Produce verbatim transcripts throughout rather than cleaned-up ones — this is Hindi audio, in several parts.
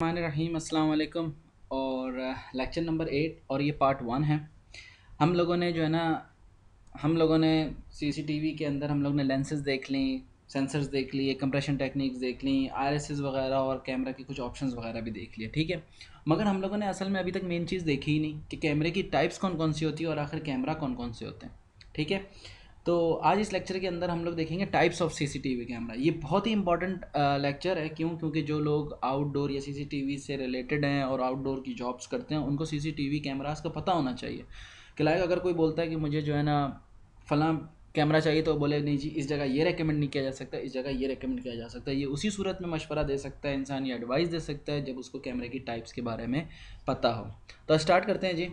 रहीम अस्सलाम वालेकुम। और लेक्चर नंबर एट और ये पार्ट वन है। हम लोगों ने जो है ना हम लोगों ने सीसीटीवी के अंदर हम लोग ने लेंसेज देख ली, सेंसर्स देख लिए, कंप्रेशन टेक्निक्स देख ली, आरएसएस वगैरह और कैमरा के कुछ ऑप्शंस वगैरह भी देख लिए, ठीक है। मगर हम लोगों ने असल में अभी तक मेन चीज़ देखी ही नहीं कि कैमरे की टाइप्स कौन कौन सी होती है और आखिर कैमरा कौन कौन से होते हैं, ठीक है। तो आज इस लेक्चर के अंदर हम लोग देखेंगे टाइप्स ऑफ सीसीटीवी कैमरा। ये बहुत ही इंपॉर्टेंट लेक्चर है। क्यों? क्योंकि जो लोग आउटडोर या सीसीटीवी से रिलेटेड हैं और आउटडोर की जॉब्स करते हैं उनको सीसीटीवी कैमरास का पता होना चाहिए कि लाइक अगर कोई बोलता है कि मुझे जो है ना फलां कैमरा चाहिए तो बोले नहीं जी इस जगह ये रेकमेंड नहीं किया जा सकता, इस जगह ये रेकमेंड किया जा सकता है। ये उसी सूरत में मशवरा दे सकता है इंसान, ये एडवाइस दे सकता है जब उसको कैमरे की टाइप्स के बारे में पता हो। तो स्टार्ट करते हैं जी।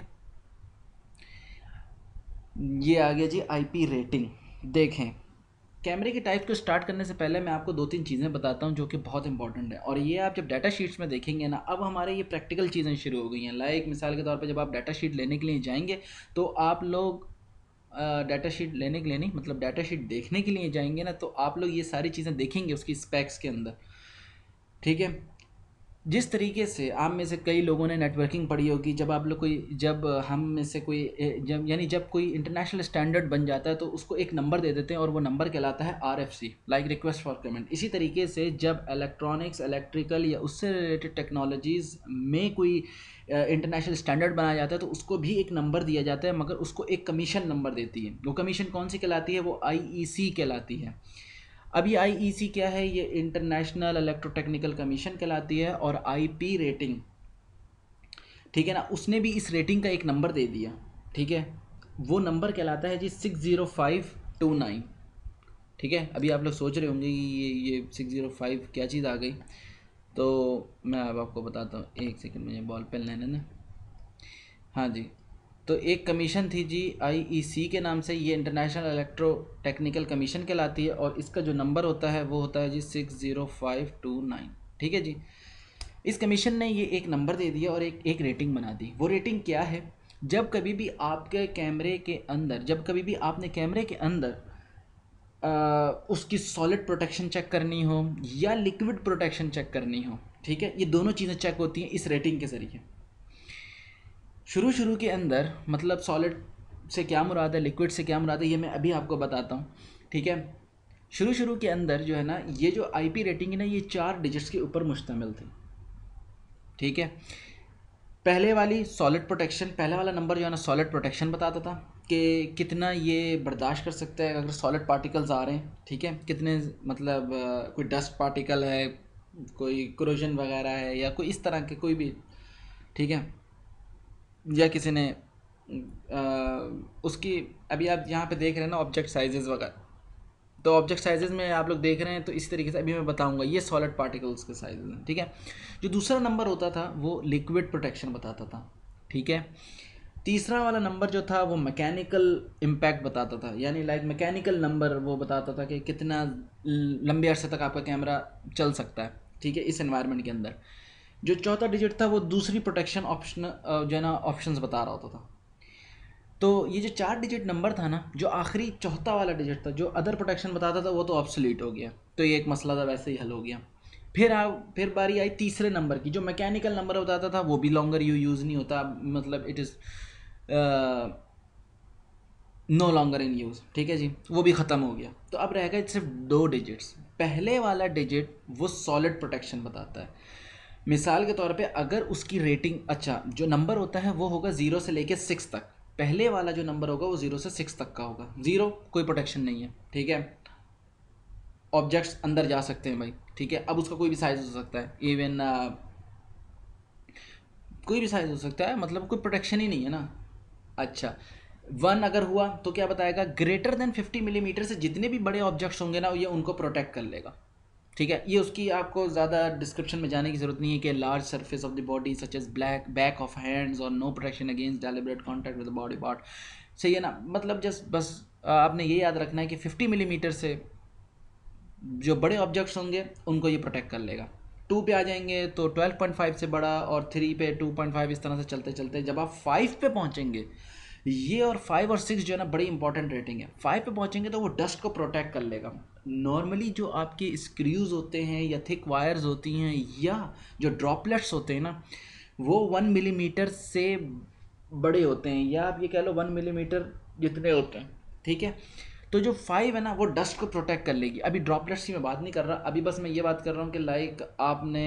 ये आ गया जी आईपी रेटिंग। देखें, कैमरे की टाइप को स्टार्ट करने से पहले मैं आपको दो तीन चीज़ें बताता हूँ जो कि बहुत इंपॉर्टेंट है। और ये आप जब डाटा शीट्स में देखेंगे ना, अब हमारे ये प्रैक्टिकल चीज़ें शुरू हो गई हैं। लाइक मिसाल के तौर पे जब आप डाटा शीट लेने के लिए जाएंगे तो आप लोग डाटा शीट लेने के लिए नहीं, मतलब डाटा शीट देखने के लिए जाएंगे ना, तो आप लोग ये सारी चीज़ें देखेंगे उसकी स्पेक्स के अंदर, ठीक है। जिस तरीके से आप में से कई लोगों ने नेटवर्किंग पढ़ी होगी, जब आप लोग कोई जब हम में से कोई ए, जब यानी जब कोई इंटरनेशनल स्टैंडर्ड बन जाता है तो उसको एक नंबर दे देते हैं और वो नंबर कहलाता है R F C, like request for comment. इसी तरीके से जब इलेक्ट्रॉनिक्स, इलेक्ट्रिकल या उससे रिलेटेड टेक्नोलॉजीज़ में कोई इंटरनेशनल स्टैंडर्ड बनाया जाता है तो उसको भी एक नंबर दिया जाता है, मगर उसको एक कमीशन नंबर देती है। वो कमीशन कौन सी कहलाती है? वो आई ई सी कहलाती है। अब ये आई ई सी क्या है? ये इंटरनेशनल इलेक्ट्रोटेक्निकल कमीशन कहलाती है। और आई पी रेटिंग, ठीक है ना, उसने भी इस रेटिंग का एक नंबर दे दिया, ठीक है। वो नंबर कहलाता है G six zero five two nine, ठीक है। अभी आप लोग सोच रहे होंगे कि ये ये सिक्स ज़ीरो फाइव क्या चीज़ आ गई, तो मैं अब आपको बताता हूँ। एक सेकंड, मुझे बॉल पेन लेने ना। हाँ जी, तो एक कमीशन थी जी आई ई सी के नाम से, ये इंटरनेशनल इलेक्ट्रो टेक्निकल कमीशन कहलाती है। और इसका जो नंबर होता है वो होता है G six zero five two nine, ठीक है जी। इस कमीशन ने ये एक नंबर दे दिया और एक एक रेटिंग बना दी। वो रेटिंग क्या है? जब कभी भी आपके कैमरे के अंदर जब कभी भी आपने कैमरे के अंदर आ, उसकी सॉलिड प्रोटेक्शन चेक करनी हो या लिक्विड प्रोटेक्शन चेक करनी हो, ठीक है, ये दोनों चीज़ें चेक होती हैं इस रेटिंग के ज़रिए। शुरू शुरू के अंदर, मतलब सॉलिड से क्या मुराद है, लिक्विड से क्या मुराद है, ये मैं अभी आपको बताता हूँ, ठीक है। शुरू शुरू के अंदर जो है ना, ये जो आईपी रेटिंग है ना, ये चार डिजिट्स के ऊपर मुश्तमिल थी, ठीक है। पहले वाली सॉलिड प्रोटेक्शन, पहला वाला नंबर जो है ना सॉलिड प्रोटेक्शन बताता था कि कितना ये बर्दाश्त कर सकता है अगर सॉलिड पार्टिकल्स आ रहे हैं, ठीक है। कितने, मतलब अ, कोई डस्ट पार्टिकल है, कोई क्रोजन वगैरह है या कोई इस तरह के कोई भी, ठीक है। या किसी ने आ, उसकी, अभी आप यहाँ पे देख रहे हैं ना ऑब्जेक्ट साइजेस वगैरह, तो ऑब्जेक्ट साइजेस में आप लोग देख रहे हैं, तो इस तरीके से अभी मैं बताऊंगा ये सॉलिड पार्टिकल्स के साइजेस हैं, ठीक है। जो दूसरा नंबर होता था वो लिक्विड प्रोटेक्शन बताता था, ठीक है। तीसरा वाला नंबर जो था वो मैकेनिकल इम्पैक्ट बताता था, यानी लाइक मैकेनिकल नंबर वो बताता था कि कितना लंबे अरसे तक आपका कैमरा चल सकता है, ठीक है, इस एनवायरनमेंट के अंदर। जो चौथा डिजिट था वो दूसरी प्रोटेक्शन ऑप्शन जो है ना ऑप्शंस बता रहा होता था। तो ये जो चार डिजिट नंबर था ना, जो आखिरी चौथा वाला डिजिट था जो अदर प्रोटेक्शन बताता था, वो तो ऑब्सोलीट हो गया। तो ये एक मसला था, वैसे ही हल हो गया। फिर आ फिर बारी आई तीसरे नंबर की, जो मैकेनिकल नंबर बताता था वो भी लॉन्गर यू यूज़ नहीं होता, मतलब it is no longer in use, ठीक है जी, वो भी ख़त्म हो गया। तो अब रह गए सिर्फ दो डिजिट्स। पहले वाला डिजिट वो सॉलिड प्रोटेक्शन बताता है। मिसाल के तौर पे अगर उसकी रेटिंग, अच्छा, जो नंबर होता है वो होगा ज़ीरो से लेके सिक्स तक। पहले वाला जो नंबर होगा वो ज़ीरो से सिक्स तक का होगा। ज़ीरो कोई प्रोटेक्शन नहीं है, ठीक है, ऑब्जेक्ट्स अंदर जा सकते हैं भाई, ठीक है। अब उसका कोई भी साइज़ हो सकता है, इवन कोई भी साइज़ हो सकता है, मतलब कोई प्रोटेक्शन ही नहीं है ना। अच्छा, वन अगर हुआ तो क्या बताएगा? ग्रेटर देन फिफ्टी मिलीमीटर से जितने भी बड़े ऑब्जेक्ट्स होंगे ना, ये उनको प्रोटेक्ट कर लेगा, ठीक है। ये उसकी आपको ज़्यादा डिस्क्रिप्शन में जाने की ज़रूरत नहीं है कि large surface of the body such as black back of hands और no protection against deliberate contact with the body part, सही है ना। मतलब जस्ट बस आपने ये याद रखना है कि फिफ्टी मिलीमीटर से जो बड़े ऑब्जेक्ट्स होंगे उनको ये प्रोटेक्ट कर लेगा। टू पे आ जाएंगे तो ट्वेल्व पॉइंट फाइव से बड़ा, और थ्री पे टू पॉइंट फाइव, इस तरह से चलते चलते जब आप फाइव पे पहुँचेंगे, ये और फाइव और सिक्स जो है ना बड़ी इंपॉर्टेंट रेटिंग है। फाइव पे पहुंचेंगे तो वो डस्ट को प्रोटेक्ट कर लेगा। नॉर्मली जो आपके स्क्रूज होते हैं या थिक वायर्स होती हैं या जो ड्रॉपलेट्स होते हैं ना, वो वन मिलीमीटर से बड़े होते हैं, या आप ये कह लो वन मिलीमीटर जितने होते हैं, ठीक है। तो जो फाइव है ना वो डस्ट को प्रोटेक्ट कर लेगी। अभी ड्रॉपलेट्स की मैं बात नहीं कर रहा, अभी बस मैं ये बात कर रहा हूँ कि लाइक आपने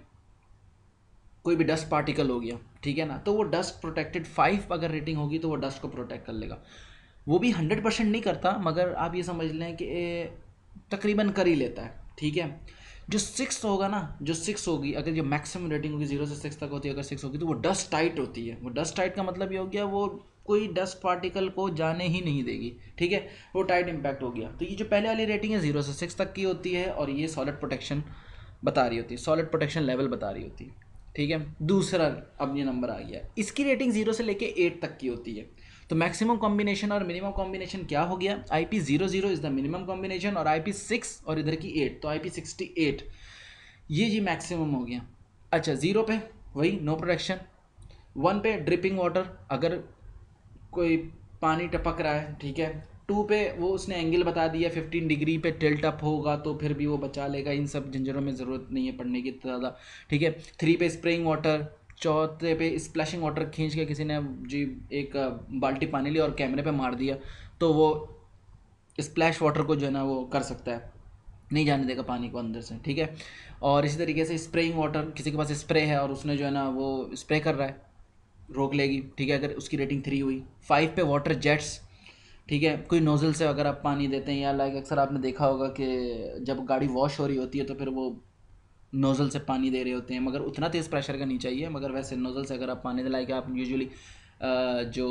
कोई भी डस्ट पार्टिकल हो गया, ठीक है ना, तो वो डस्ट प्रोटेक्टेड फाइव अगर रेटिंग होगी तो वो डस्ट को प्रोटेक्ट कर लेगा। वो भी हंड्रेड परसेंट नहीं करता, मगर आप ये समझ लें कि तकरीबन कर ही लेता है, ठीक है। जो सिक्स होगा ना, जो सिक्स होगी, अगर जो मैक्सिमम रेटिंग होगी जीरो से सिक्स तक होती है, अगर सिक्स होगी तो वो डस्ट टाइट होती है। वो डस्ट टाइट का मतलब ये हो गया वो कोई डस्ट पार्टिकल को जाने ही नहीं देगी, ठीक है, वो टाइट इम्पैक्ट हो गया। तो ये जो पहले वाली रेटिंग है जीरो से सिक्स तक की होती है, और ये सॉलिड प्रोटेक्शन बता रही होती है, सॉलिड प्रोटेक्शन लेवल बता रही होती है, ठीक है। दूसरा अब ये नंबर आ गया, इसकी रेटिंग जीरो से लेके एट तक की होती है। तो मैक्सिमम कॉम्बिनेशन और मिनिमम कॉम्बिनेशन क्या हो गया, I P zero zero is the minimum combination, और आई पी सिक्स और इधर की एट, तो आई पी सिक्सटी एट ये जी मैक्सिमम हो गया। अच्छा, ज़ीरो पे वही नो प्रोटेक्शन, वन पे ड्रिपिंग वाटर, अगर कोई पानी टपक रहा है, ठीक है। टू पे वो उसने एंगल बता दिया फिफ्टीन डिग्री पे टिल्ट अप होगा तो फिर भी वो बचा लेगा, इन सब झंझरों में ज़रूरत नहीं है पढ़ने की ज़्यादा, ठीक है। थ्री पे स्प्रेइंग वाटर, चौथे पे स्प्लैशिंग वाटर खींच के किसी ने जी एक बाल्टी पानी लिया और कैमरे पे मार दिया तो वो स्प्लैश वाटर को जो है ना वो कर सकता है, नहीं जाने देगा पानी को अंदर से, ठीक है। और इसी तरीके से स्प्रेइंग वाटर, किसी के पास स्प्रे है और उसने जो है ना वो स्प्रे कर रहा है, रोक लेगी, ठीक है, अगर उसकी रेटिंग थ्री हुई। फाइव पे वाटर जेट्स, ठीक है, कोई नोज़ल से अगर आप पानी देते हैं, या लाइक अक्सर आपने देखा होगा कि जब गाड़ी वॉश हो रही होती है तो फिर वो नोज़ल से पानी दे रहे होते हैं, मगर उतना तेज़ प्रेशर का नहीं चाहिए, मगर वैसे नोज़ल से अगर आप पानी दे, लाइक आप यूजुअली जो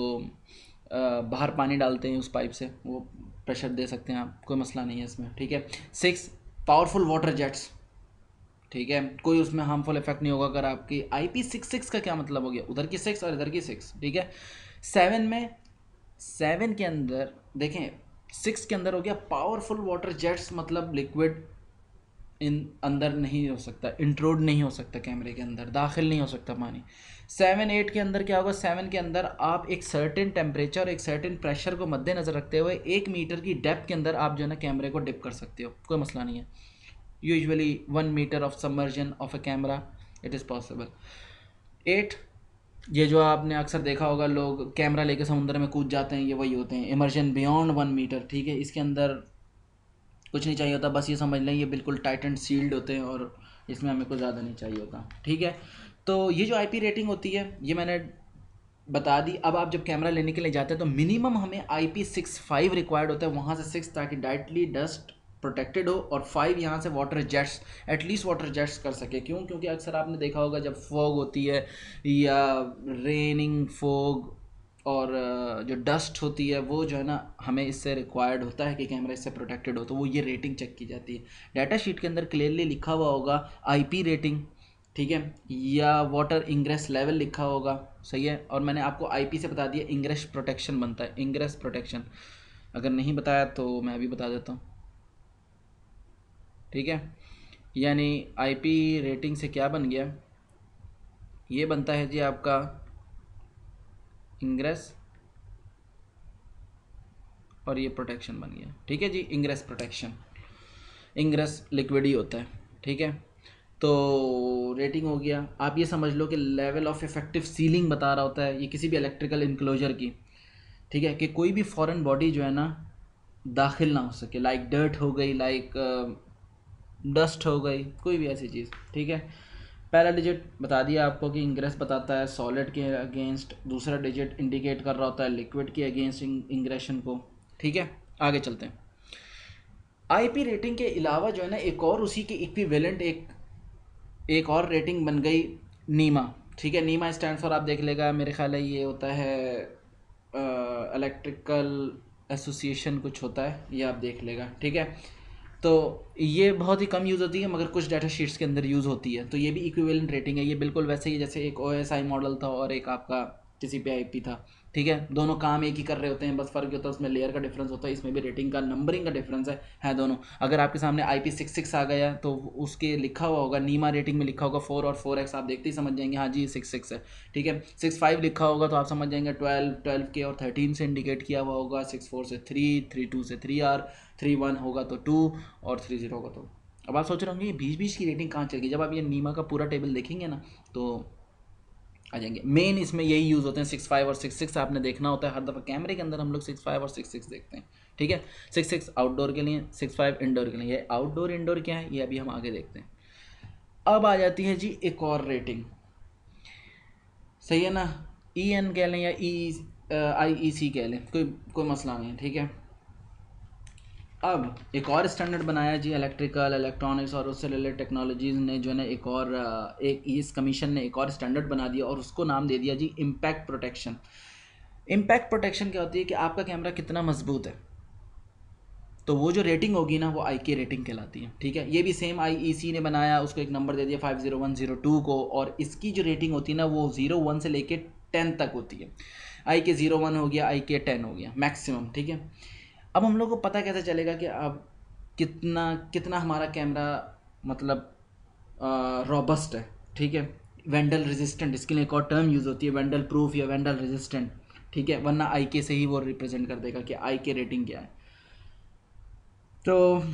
बाहर पानी डालते हैं उस पाइप से वो प्रेशर दे सकते हैं आप, कोई मसला नहीं है इसमें, ठीक है। सिक्स पावरफुल वाटर जेट्स, ठीक है, कोई उसमें हार्मफुल इफेक्ट नहीं होगा। अगर आपकी आई पी सिक्स सिक्स का क्या मतलब हो गया, उधर की सिक्स और इधर की सिक्स, ठीक है। सेवन में, सेवन के अंदर देखें, सिक्स के अंदर हो गया पावरफुल वाटर जेट्स, मतलब लिक्विड इन अंदर नहीं हो सकता, इंट्रोड नहीं हो सकता, कैमरे के अंदर दाखिल नहीं हो सकता पानी। सेवन एट के अंदर क्या होगा, सेवन के अंदर आप एक सर्टेन टेम्परेचर, एक सर्टेन प्रेशर को मद्देनज़र रखते हुए एक मीटर की डेप्थ के अंदर आप जो है ना कैमरे को डिप कर सकते हो, कोई मसला नहीं है। Usually one metre of submersion of a camera it is possible. Eight, ये जो आपने अक्सर देखा होगा लोग कैमरा लेके समुद्र में कूद जाते हैं, ये वही होते हैं इमर्जन बियॉन्ड वन मीटर, ठीक है। इसके अंदर कुछ नहीं चाहिए होता, बस ये समझ लें ये बिल्कुल टाइट एंड सील्ड होते हैं और इसमें हमें कुछ ज़्यादा नहीं चाहिए होता, ठीक है। तो ये जो आईपी रेटिंग होती है ये मैंने बता दी। अब आप जब कैमरा लेने के लिए जाते हैं तो मिनिमम हमें I P six five required होता है, वहाँ से सिक्स, ताकि डायरेक्टली डस्ट प्रोटेक्टेड हो, और फाइव यहाँ से water jets, at least water jets कर सके। क्यों? क्योंकि अक्सर आपने देखा होगा जब फॉग होती है या रेनिंग फॉग और जो डस्ट होती है वो जो है ना हमें इससे रिक्वायर्ड होता है कि कैमरा इससे प्रोटेक्टेड हो, तो वो ये रेटिंग चेक की जाती है। डाटा शीट के अंदर क्लियरली लिखा हुआ होगा आईपी रेटिंग, ठीक है, या वाटर इंग्रेस लेवल लिखा होगा, सही है। और मैंने आपको आईपी से बता दिया इंग्रेस प्रोटेक्शन बनता है, इंग्रेस प्रोटेक्शन अगर नहीं बताया तो मैं अभी बता देता हूँ, ठीक है। यानी आईपी रेटिंग से क्या बन गया, ये बनता है जी आपका इंग्रेस और ये प्रोटेक्शन बन गया, ठीक है जी। इंग्रेस प्रोटेक्शन, इंग्रेस लिक्विड ही होता है, ठीक है। तो रेटिंग हो गया। आप ये समझ लो कि लेवल ऑफ इफेक्टिव सीलिंग बता रहा होता है ये किसी भी इलेक्ट्रिकल इनक्लोजर की, ठीक है, कि कोई भी फॉरेन बॉडी जो है ना दाखिल ना हो सके, लाइक डर्ट हो गई, लाइक डस्ट हो गई, कोई भी ऐसी चीज़, ठीक है। पहला डिजिट बता दिया आपको कि इंग्रेस बताता है सॉलिड के अगेंस्ट, दूसरा डिजिट इंडिकेट कर रहा होता है लिक्विड के अगेंस्ट इंग्रेशन को, ठीक है। आगे चलते हैं। आईपी रेटिंग के अलावा जो है ना एक और उसी के इक्विवेलेंट एक एक और रेटिंग बन गई नीमा, ठीक है। नीमा स्टैंड फॉर, आप देख लेगा, मेरे ख्याल है ये होता है इलेक्ट्रिकल एसोसिएशन कुछ होता है, ये आप देख लेगा, ठीक है। तो ये बहुत ही कम यूज़ होती है मगर कुछ डाटा शीट्स के अंदर यूज़ होती है, तो ये भी इक्विवेलेंट रेटिंग है। ये बिल्कुल वैसे ही जैसे एक ओ एस आई मॉडल था और एक आपका किसी पे आईपी था, ठीक है, दोनों काम एक ही कर रहे होते हैं, बस फ़र्क होता है उसमें लेयर का डिफरेंस होता है, इसमें भी रेटिंग का नंबरिंग का डिफरेंस है है दोनों। अगर आपके सामने आई पी सिक्स सिक्स आ गया तो उसके लिखा हुआ होगा, नीमा रेटिंग में लिखा होगा फोर और फोर एक्स, आप देखते ही समझ जाएंगे हाँ जी सिक्स सिक्स है, ठीक है। सिक्स फाइव लिखा होगा तो आप समझ जाएंगे ट्वेल्व ट्वेल्व के और थर्टीन से इंडिकेट किया हुआ होगा, सिक्स फोर से थ्री, थ्री टू से थ्री आर, थ्री वन होगा तो टू, और थ्री जीरो होगा तो। अब आप सोच रहे होंगे ये बीच बीच की रेटिंग कहाँ चल गई, जब आप ये नीमा का पूरा टेबल देखेंगे ना तो आ जाएंगे। मेन इसमें यही यूज़ होते हैं, सिक्स फाइव और सिक्स सिक्स आपने देखना होता है हर दफ़ा कैमरे के अंदर, हम लोग सिक्स फाइव और सिक्स सिक्स देखते हैं, ठीक है। सिक्स सिक्स आउटडोर के लिए, सिक्स फाइव इंडोर के लिए। ये आउटडोर इंडोर क्या है ये अभी हम आगे देखते हैं। अब आ जाती है जी एक और रेटिंग, सही है ना, ई एन कह लें या ई आई ई सी कह लें, कोई कोई मसला नहीं है, ठीक है। अब एक और स्टैंडर्ड बनाया जी इलेक्ट्रिकल इलेक्ट्रॉनिक्स और उससे रिलेटेड टेक्नोलॉजीज़ ने जो है ना एक और एक इस कमीशन ने एक और स्टैंडर्ड बना दिया और उसको नाम दे दिया जी इम्पैक्ट प्रोटेक्शन। इम्पैक्ट प्रोटेक्शन क्या होती है कि आपका कैमरा कितना मजबूत है, तो वो जो रेटिंग होगी ना वो आई के रेटिंग कहलाती है, ठीक है। ये भी सेम आई ई सी ने बनाया, उसको एक नंबर दे दिया five zero one zero two को, और इसकी जो रेटिंग होती है ना वो ज़ीरो वन से लेके टेन तक होती है। आई के ज़ीरो वन हो गया, आई के टेन हो गया मैक्सिमम, ठीक है। अब हम लोग को पता कैसे चलेगा कि अब कितना कितना हमारा कैमरा मतलब रॉबस्ट है, ठीक है, वेंडल रेजिस्टेंट, इसके लिए एक और टर्म यूज़ होती है वेंडल प्रूफ या वेंडल रेजिस्टेंट, ठीक है, वरना आई के से ही वो रिप्रेजेंट कर देगा कि आई के रेटिंग क्या है। तो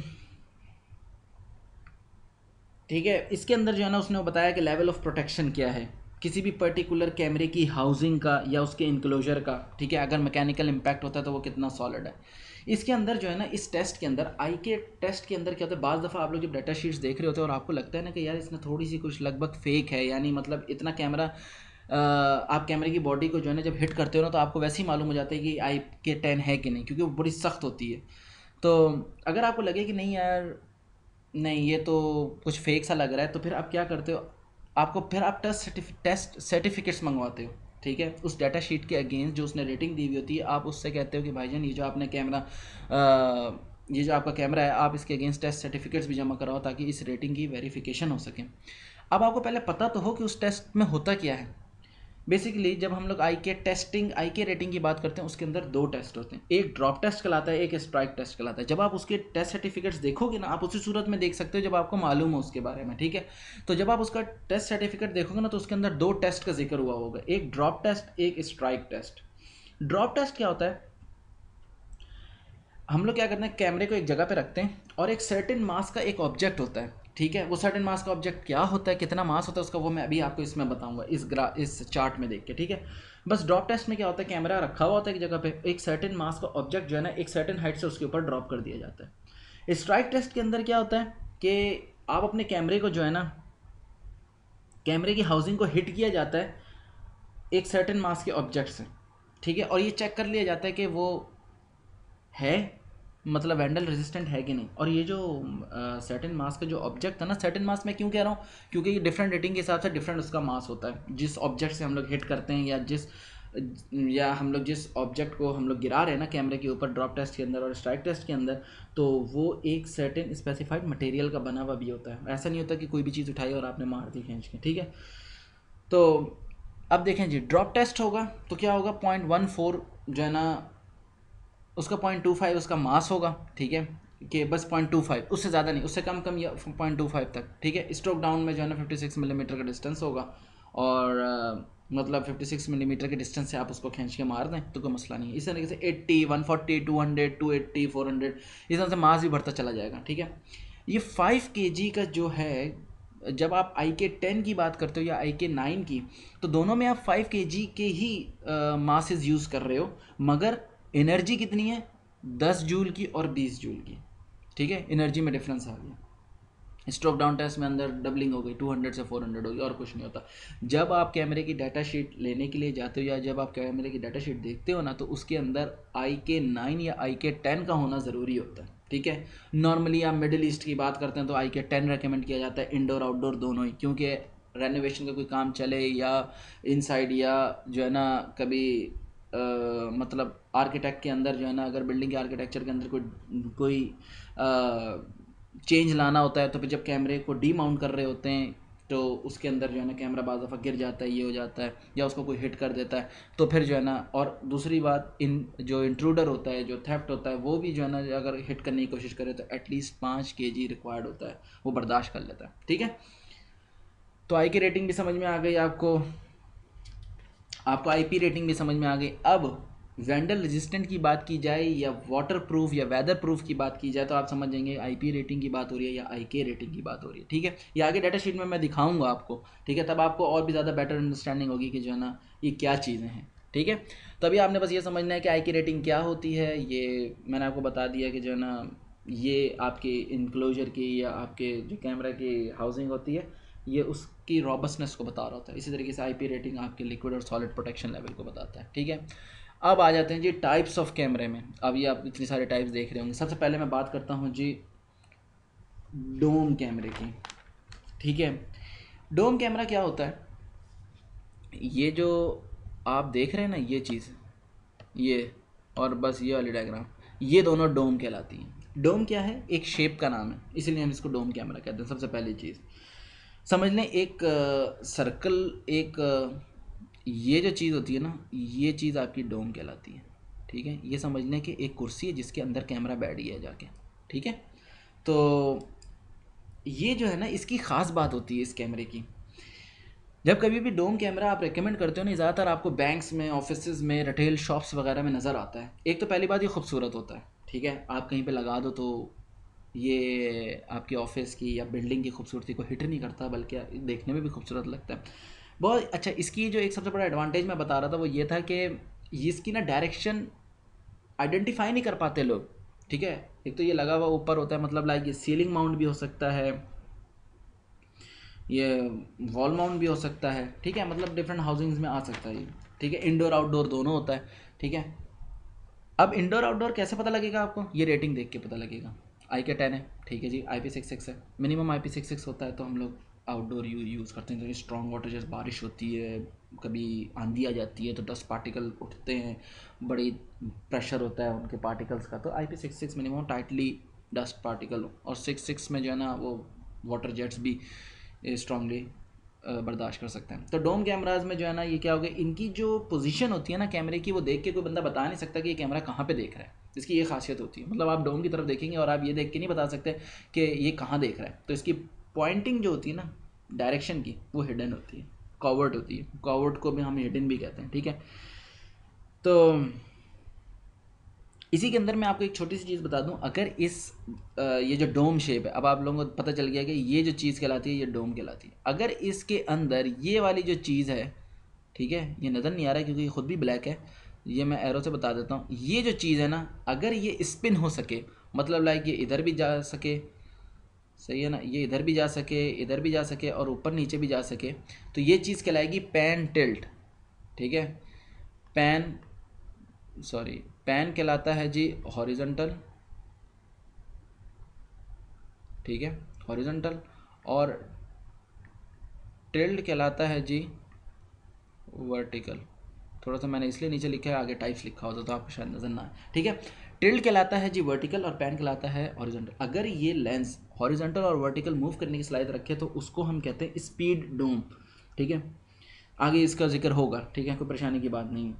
ठीक है, इसके अंदर जो है ना उसने वो बताया कि लेवल ऑफ प्रोटेक्शन क्या है किसी भी पर्टिकुलर कैमरे की हाउसिंग का या उसके इनक्लोजर का, ठीक है, अगर मैकेनिकल इम्पैक्ट होता है तो वो कितना सॉलिड है। इसके अंदर जो है ना इस टेस्ट के अंदर आई के टेस्ट के अंदर क्या होता है, बाज़ दफ़ा आप लोग जब डाटा शीट्स देख रहे होते हैं और आपको लगता है ना कि यार इसमें थोड़ी सी कुछ लगभग फेक है, यानी मतलब इतना कैमरा आप कैमरे की बॉडी को जो है ना जब हिट करते हो ना तो आपको वैसे ही मालूम हो जाता है कि आई के टेन है कि नहीं, क्योंकि वो बड़ी सख्त होती है। तो अगर आपको लगे कि नहीं यार नहीं ये तो कुछ फेक सा लग रहा है, तो फिर आप क्या करते हो, आपको फिर आप टेस्ट टेस्ट सर्टिफिकेट्स मंगवाते हो, ठीक है, उस डाटा शीट के अगेंस्ट जो उसने रेटिंग दी हुई होती है, आप उससे कहते हो कि भाईजान ये जो आपने कैमरा ये जो आपका कैमरा है आप इसके अगेंस्ट टेस्ट सर्टिफिकेट्स भी जमा कराओ ताकि इस रेटिंग की वेरिफिकेशन हो सके। अब आपको पहले पता तो हो कि उस टेस्ट में होता क्या है। बेसिकली जब हम लोग आई के टेस्टिंग आई के रेटिंग की बात करते हैं उसके अंदर दो टेस्ट होते हैं, एक ड्रॉप टेस्ट कहलाता है, एक स्ट्राइक टेस्ट कहलाता है। जब आप उसके टेस्ट सर्टिफिकेट्स देखोगे ना आप उसी सूरत में देख सकते हो जब आपको मालूम हो उसके बारे में, ठीक है। तो जब आप उसका टेस्ट सर्टिफिकेट देखोगे ना तो उसके अंदर दो टेस्ट का जिक्र हुआ होगा, एक ड्रॉप टेस्ट एक स्ट्राइक टेस्ट। ड्रॉप टेस्ट क्या होता है, हम लोग क्या करते हैं कैमरे को एक जगह पे रखते हैं और एक सर्टेन मास का एक ऑब्जेक्ट होता है, ठीक है। वो सर्टेन मास का ऑब्जेक्ट क्या होता है, कितना मास होता है उसका, वो मैं अभी आपको इसमें बताऊंगा इस ग्रा इस चार्ट में देख के, ठीक है। बस ड्रॉप टेस्ट में क्या होता है, कैमरा रखा हुआ होता है एक जगह पे, एक सर्टेन मास का ऑब्जेक्ट जो है ना एक सर्टेन हाइट से उसके ऊपर ड्रॉप कर दिया जाता है। स्ट्राइक टेस्ट के अंदर क्या होता है कि आप अपने कैमरे को जो है ना कैमरे की हाउसिंग को हिट किया जाता है एक सर्टेन मास के ऑब्जेक्ट से, ठीक है, और ये चेक कर लिया जाता है कि वो है मतलब वेंडल रेजिस्टेंट है कि नहीं। और ये जो सर्टेन मास का जो ऑब्जेक्ट था ना, सर्टेन मास मैं क्यों कह रहा हूँ, क्योंकि ये डिफरेंट रेटिंग के हिसाब से डिफरेंट उसका मास होता है, जिस ऑब्जेक्ट से हम लोग हिट करते हैं या जिस या हम लोग जिस ऑब्जेक्ट को हम लोग गिरा रहे हैं ना कैमरे के ऊपर ड्रॉप टेस्ट के अंदर और स्ट्राइक टेस्ट के अंदर, तो वो एक सर्टेन स्पेसिफाइड मटेरियल का बना हुआ भी होता है। ऐसा नहीं होता कि कोई भी चीज़ उठाई और आपने मार दी खींच के, ठीक है। तो अब देखें जी ड्रॉप टेस्ट होगा तो क्या होगा, पॉइंट वन फोर जो है ना उसका पॉइंट टू फाइव उसका मास होगा, ठीक है, कि बस पॉइंट टू फाइव, उससे ज़्यादा नहीं, उससे कम कम या पॉइंट टू फाइव तक, ठीक है। स्ट्रोक डाउन में जो है ना फिफ्टी सिक्स मिलीमीटर का डिस्टेंस होगा और uh, मतलब फिफ्टी सिक्स मिलीमीटर के डिस्टेंस से आप उसको खींच के मार दें तो कोई मसला नहीं है। इस तरीके से eighty one forty two hundred to eighty four hundred इस तरह से मास भी बढ़ता चला जाएगा, ठीक है। ये फाइव के जी का जो है जब आप आई के टेन की बात करते हो या आई के नाइन की, तो दोनों में आप फाइव के जी के ही मासेस यूज़ कर रहे हो, मगर एनर्जी कितनी है, दस जूल की और बीस जूल की, ठीक है, एनर्जी में डिफरेंस आ गया। स्ट्रोक डाउन टेस्ट में अंदर डबलिंग हो गई, टू हंड्रेड से फोर हंड्रेड हो गई और कुछ नहीं होता। जब आप कैमरे की डाटा शीट लेने के लिए जाते हो या जब आप कैमरे की डाटा शीट देखते हो ना तो उसके अंदर आई के नाइन या आई के टेन का होना ज़रूरी होता है, ठीक है। नॉर्मली आप मिडिल ईस्ट की बात करते हैं तो आई के टेन रिकमेंड किया जाता है, इंडोर आउटडोर दोनों ही, क्योंकि रेनोवेशन का कोई काम चले या इनसाइड या जो है ना कभी Uh, मतलब आर्किटेक्ट के अंदर जो है ना अगर बिल्डिंग के आर्किटेक्चर के अंदर कोई कोई चेंज लाना होता है तो फिर जब कैमरे को डी माउंट कर रहे होते हैं तो उसके अंदर जो है ना कैमरा बाज़ दफ़ा गिर जाता है, ये हो जाता है, या उसको कोई हिट कर देता है, तो फिर जो है ना, और दूसरी बात, इन जो इंट्रूडर होता है, जो थेफ्ट होता है, वो भी जो है ना अगर हिट करने की कोशिश करे तो एटलीस्ट पाँच के जी रिक्वायर्ड होता है, वो बर्दाश्त कर लेता है। ठीक है, तो आई की रेटिंग भी समझ में आ गई आपको, आपको आईपी रेटिंग भी समझ में आ गई। अब वेंडल रेजिस्टेंट की बात की जाए या वाटर प्रूफ या वेदर प्रूफ की बात की जाए तो आप समझ जाएंगे आईपी रेटिंग की बात हो रही है या आईके रेटिंग की बात हो रही है। ठीक है, ये आगे डाटा शीट में मैं दिखाऊंगा आपको। ठीक है, तब आपको और भी ज़्यादा बेटर अंडरस्टैंडिंग होगी कि जो है ना ये क्या चीज़ें हैं। ठीक है, तभी आपने बस ये समझना है कि आई की रेटिंग क्या होती है। ये मैंने आपको बता दिया कि जो है ना ये आपके इनक्लोजर की या आपके जो कैमरा की हाउसिंग होती है, ये उसकी रॉबस्टनेस को बता रहा होता है। इसी तरीके से आईपी रेटिंग आपके लिक्विड और सॉलिड प्रोटेक्शन लेवल को बताता है। ठीक है, अब आ जाते हैं जी टाइप्स ऑफ कैमरे में। अब ये आप इतनी सारे टाइप्स देख रहे होंगे। सबसे पहले मैं बात करता हूँ जी डोम कैमरे की। ठीक है, डोम कैमरा क्या होता है? ये जो आप देख रहे हैं ना, ये चीज़, ये और बस ये वाली डायग्राम, ये दोनों डोम कहलाती हैं। डोम क्या है? एक शेप का नाम है, इसीलिए हम इसको डोम कैमरा कहते हैं। सबसे पहली चीज़ समझ लें, एक सर्कल, एक आ, ये जो चीज़ होती है ना, ये चीज़ आपकी डोम कहलाती है। ठीक है, ये समझ लें कि एक कुर्सी है जिसके अंदर कैमरा बैठ गया है जाके। ठीक है, तो ये जो है ना, इसकी ख़ास बात होती है इस कैमरे की। जब कभी भी डोम कैमरा आप रेकमेंड करते हो ना, ज़्यादातर आपको बैंक्स में, ऑफिस में, रिटेल शॉप्स वगैरह में नज़र आता है। एक तो पहली बात, ये खूबसूरत होता है। ठीक है, आप कहीं पे लगा दो तो ये आपके ऑफिस की या बिल्डिंग की खूबसूरती को हिट नहीं करता, बल्कि देखने में भी खूबसूरत लगता है बहुत। अच्छा, इसकी जो एक सबसे बड़ा एडवांटेज मैं बता रहा था वो ये था कि इसकी ना डायरेक्शन आइडेंटिफाई नहीं कर पाते लोग। ठीक है, एक तो ये लगा हुआ ऊपर होता है, मतलब लाइक ये सीलिंग माउंट भी हो सकता है, ये वॉल माउंट भी हो सकता है। ठीक है, मतलब डिफरेंट हाउसिंग्स में आ सकता है ये। ठीक है, इंडोर आउटडोर दोनों होता है। ठीक है, अब इंडोर आउटडोर कैसे पता लगेगा आपको? ये रेटिंग देख के पता लगेगा। आई के टेन है, ठीक है जी, आई पी सिक्स सिक्स है, minimum I P six six होता है, तो हम लोग आउटडोर यू यूज़ करते हैं। तो स्ट्रॉन्ग वाटर, जैसे बारिश होती है, कभी आंधी आ जाती है तो डस्ट पार्टिकल उठते हैं, बड़ी प्रेशर होता है उनके पार्टिकल्स का, तो I P six six minimum tightly dust particle, और सिक्स सिक्स में जो है ना वो वाटर जेट्स भी स्ट्रांगली बर्दाश्त कर सकते हैं। तो डोम कैमराज में जो है ना, ये क्या हो गया, इनकी जो पोजीशन होती है ना कैमरे की, वो देख के कोई बंदा बता नहीं सकता कि ये कैमरा कहाँ पे देख रहा है। इसकी ये खासियत होती है, मतलब आप डोम की तरफ देखेंगे और आप ये देख के नहीं बता सकते कि ये कहाँ देख रहा है। तो इसकी पॉइंटिंग जो होती है ना डायरेक्शन की, वो हिडन होती है, कॉवर्ट होती है। कॉवर्ट को भी हम हिडन भी कहते हैं। ठीक है, तो इसी के अंदर मैं आपको एक छोटी सी चीज़ बता दूं, अगर इस ये जो डोम शेप है, अब आप लोगों को पता चल गया कि ये जो चीज़ कहलाती है ये डोम कहलाती है। अगर इसके अंदर ये वाली जो चीज़ है, ठीक है, ये नज़र नहीं आ रहा है क्योंकि ये खुद भी ब्लैक है, ये मैं एरो से बता देता हूँ। ये जो चीज़ है ना, अगर ये स्पिन हो सके, मतलब लाइक ये इधर भी जा सके, सही है ना, ये इधर भी जा सके, इधर भी जा सके और ऊपर नीचे भी जा सके, तो ये चीज़ कहलाएगी पैन टिल्ट। ठीक है, पैन सॉरी पैन कहलाता है जी हॉरिजॉन्टल। ठीक है, हॉरिजॉन्टल। और टिल्ट कहलाता है जी वर्टिकल। थोड़ा सा मैंने इसलिए नीचे लिखा है, आगे टाइप्स लिखा होता तो आपको शायद नजर ना आए। ठीक है, टिल्ट कहलाता है जी वर्टिकल और पैन कहलाता है हॉरिजॉन्टल। अगर ये लेंस हॉरिजॉन्टल और वर्टिकल मूव करने की सलाहियत रखे तो उसको हम कहते हैं स्पीड डोम। ठीक है, आगे इसका जिक्र होगा। ठीक है, कोई परेशानी की बात नहीं है।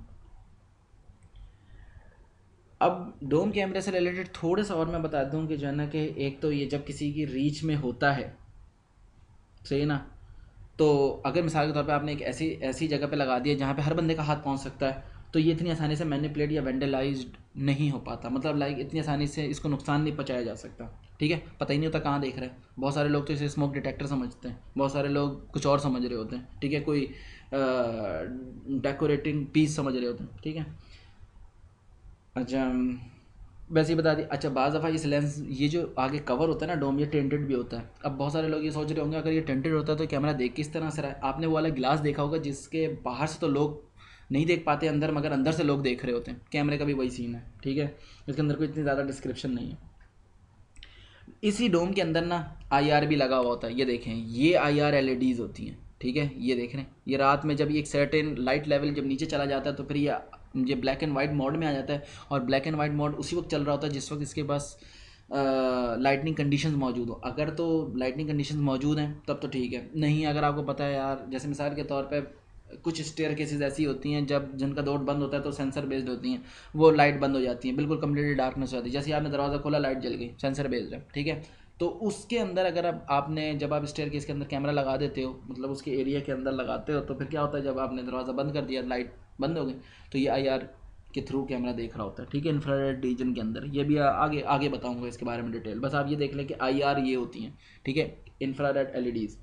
अब डोम कैमरे से रिलेटेड थोड़ा सा और मैं बता दूं कि जो है ना कि एक तो ये जब किसी की रीच में होता है, सही है ना, तो अगर मिसाल के तौर पे आपने एक ऐसी ऐसी जगह पे लगा दिया जहाँ पे हर बंदे का हाथ पहुँच सकता है, तो ये इतनी आसानी से मैनिपुलेट या वेंडलाइज्ड नहीं हो पाता। मतलब लाइक इतनी आसानी से इसको नुकसान नहीं पहुँचाया जा सकता। ठीक है, पता ही नहीं होता कहाँ देख रहे हैं। बहुत सारे लोग तो इसे स्मोक डिटेक्टर समझते हैं, बहुत सारे लोग कुछ और समझ रहे होते हैं। ठीक है, कोई डेकोरेटिंग पीस समझ रहे होते हैं। ठीक है, अच्छा वैसे ही बता दी। अच्छा, बाज़ दफ़ा इस लेंस, ये जो आगे कवर होता है ना डोम, ये टेंटेड भी होता है। अब बहुत सारे लोग ये सोच रहे होंगे अगर ये टेंटेड होता है तो कैमरा देख किस तरह से रहा है। आपने वो वाला ग्लास देखा होगा जिसके बाहर से तो लोग नहीं देख पाते अंदर, मगर अंदर से लोग देख रहे होते हैं। कैमरे का भी वही सीन है। ठीक है, इसके अंदर कोई इतनी ज़्यादा डिस्क्रिप्शन नहीं है। इसी डोम के अंदर ना आई आर भी लगा हुआ होता है। ये देखें, ये आई आर एल ई डीज़ होती हैं। ठीक है, ये देख रहे हैं, ये रात में जब एक सर्टेन लाइट लेवल जब नीचे चला जाता है तो फिर ये ये ब्लैक एंड वाइट मोड में आ जाता है। और ब्लैक एंड वाइट मोड उसी वक्त चल रहा होता है जिस वक्त इसके पास लाइटनिंग कंडीशंस मौजूद हो। अगर तो लाइटनिंग कंडीशंस मौजूद हैं तब तो ठीक है, नहीं अगर आपको पता है यार, जैसे मिसाल के तौर पे कुछ स्टेयर केसेस ऐसी होती हैं जब जिनका डोर बंद होता है तो सेंसर बेस्ड होती हैं, वो लाइट बंद हो जाती है, बिल्कुल कम्प्लीटली डार्कनेस हो जाती है, जैसे आपने दरवाज़ा खोला लाइट जल गई, सेंसर बेस्ड है, ठीक है। तो उसके अंदर अगर आप आपने जब आप स्टेयर केस के अंदर कैमरा लगा देते हो, मतलब उसके एरिया के अंदर लगाते हो, तो फिर क्या होता है, जब आपने दरवाज़ा बंद कर दिया लाइट बंद हो गई, तो ये आई आर के थ्रू कैमरा देख रहा होता है, ठीक है, इंफ्रारेड रीजन के अंदर। ये भी आगे आगे बताऊंगा इसके बारे में डिटेल, बस आप ये देख लें कि आई आर ये होती हैं, ठीक है, इंफ्रारेड एल ई डीज़।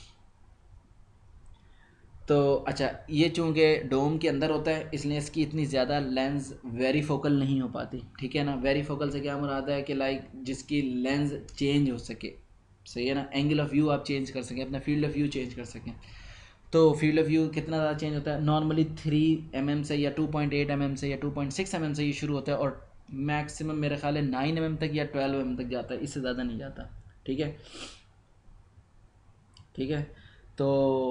तो अच्छा, ये चूँकि डोम के अंदर होता है इसलिए इसकी इतनी ज़्यादा लेंस वेरी फोकल नहीं हो पाती, ठीक है ना। वेरी फोकल से क्या मुराद है कि लाइक जिसकी लेंस चेंज हो सके, सही है ना, एंगल ऑफ व्यू आप चेंज कर सकें, अपना फील्ड ऑफ व्यू चेंज कर सकें। तो फील्ड ऑफ व्यू कितना ज़्यादा चेंज होता है, नॉर्मली थ्री एम एम से या two point eight M M से या two point six M M से ये शुरू होता है, और मैक्सिमम मेरे ख्याल है नाइन एम एम तक या ट्वेल्व एम एम तक जाता है, इससे ज़्यादा नहीं जाता, ठीक है, ठीक है। तो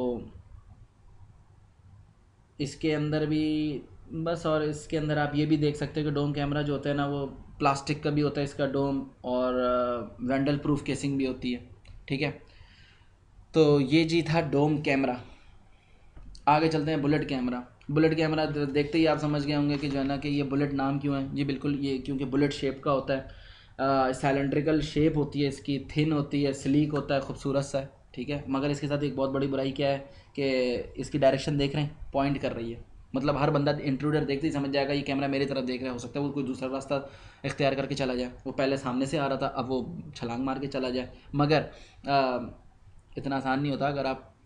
इसके अंदर भी बस, और इसके अंदर आप ये भी देख सकते हो कि डोम कैमरा जो होता है ना वो प्लास्टिक का भी होता है इसका डोम, और वैंडल प्रूफ केसिंग भी होती है, ठीक है। तो ये जी था डोम कैमरा। आगे चलते हैं बुलेट कैमरा। बुलेट कैमरा देखते ही आप समझ गए होंगे कि जो है ना कि ये बुलेट नाम क्यों है, ये बिल्कुल ये क्योंकि बुलेट शेप का होता है, साइलेंड्रिकल शेप होती है इसकी, थिन होती है, स्लीक होता है, खूबसूरत सा है, ठीक है। मगर इसके साथ एक बहुत बड़ी बुराई क्या है कि इसकी डायरेक्शन देख रहे हैं, पॉइंट कर रही है, मतलब हर बंदा इंट्रूडर देखते ही समझ जाएगा ये कैमरा मेरी तरफ देख रहा है। हो सकता है वो कोई दूसरा रास्ता इख्तियार करके चला जाए, वो पहले सामने से आ रहा था अब वो छलांग मार के चला जाए, मगर आ, इतना आसान नहीं होता। अगर आप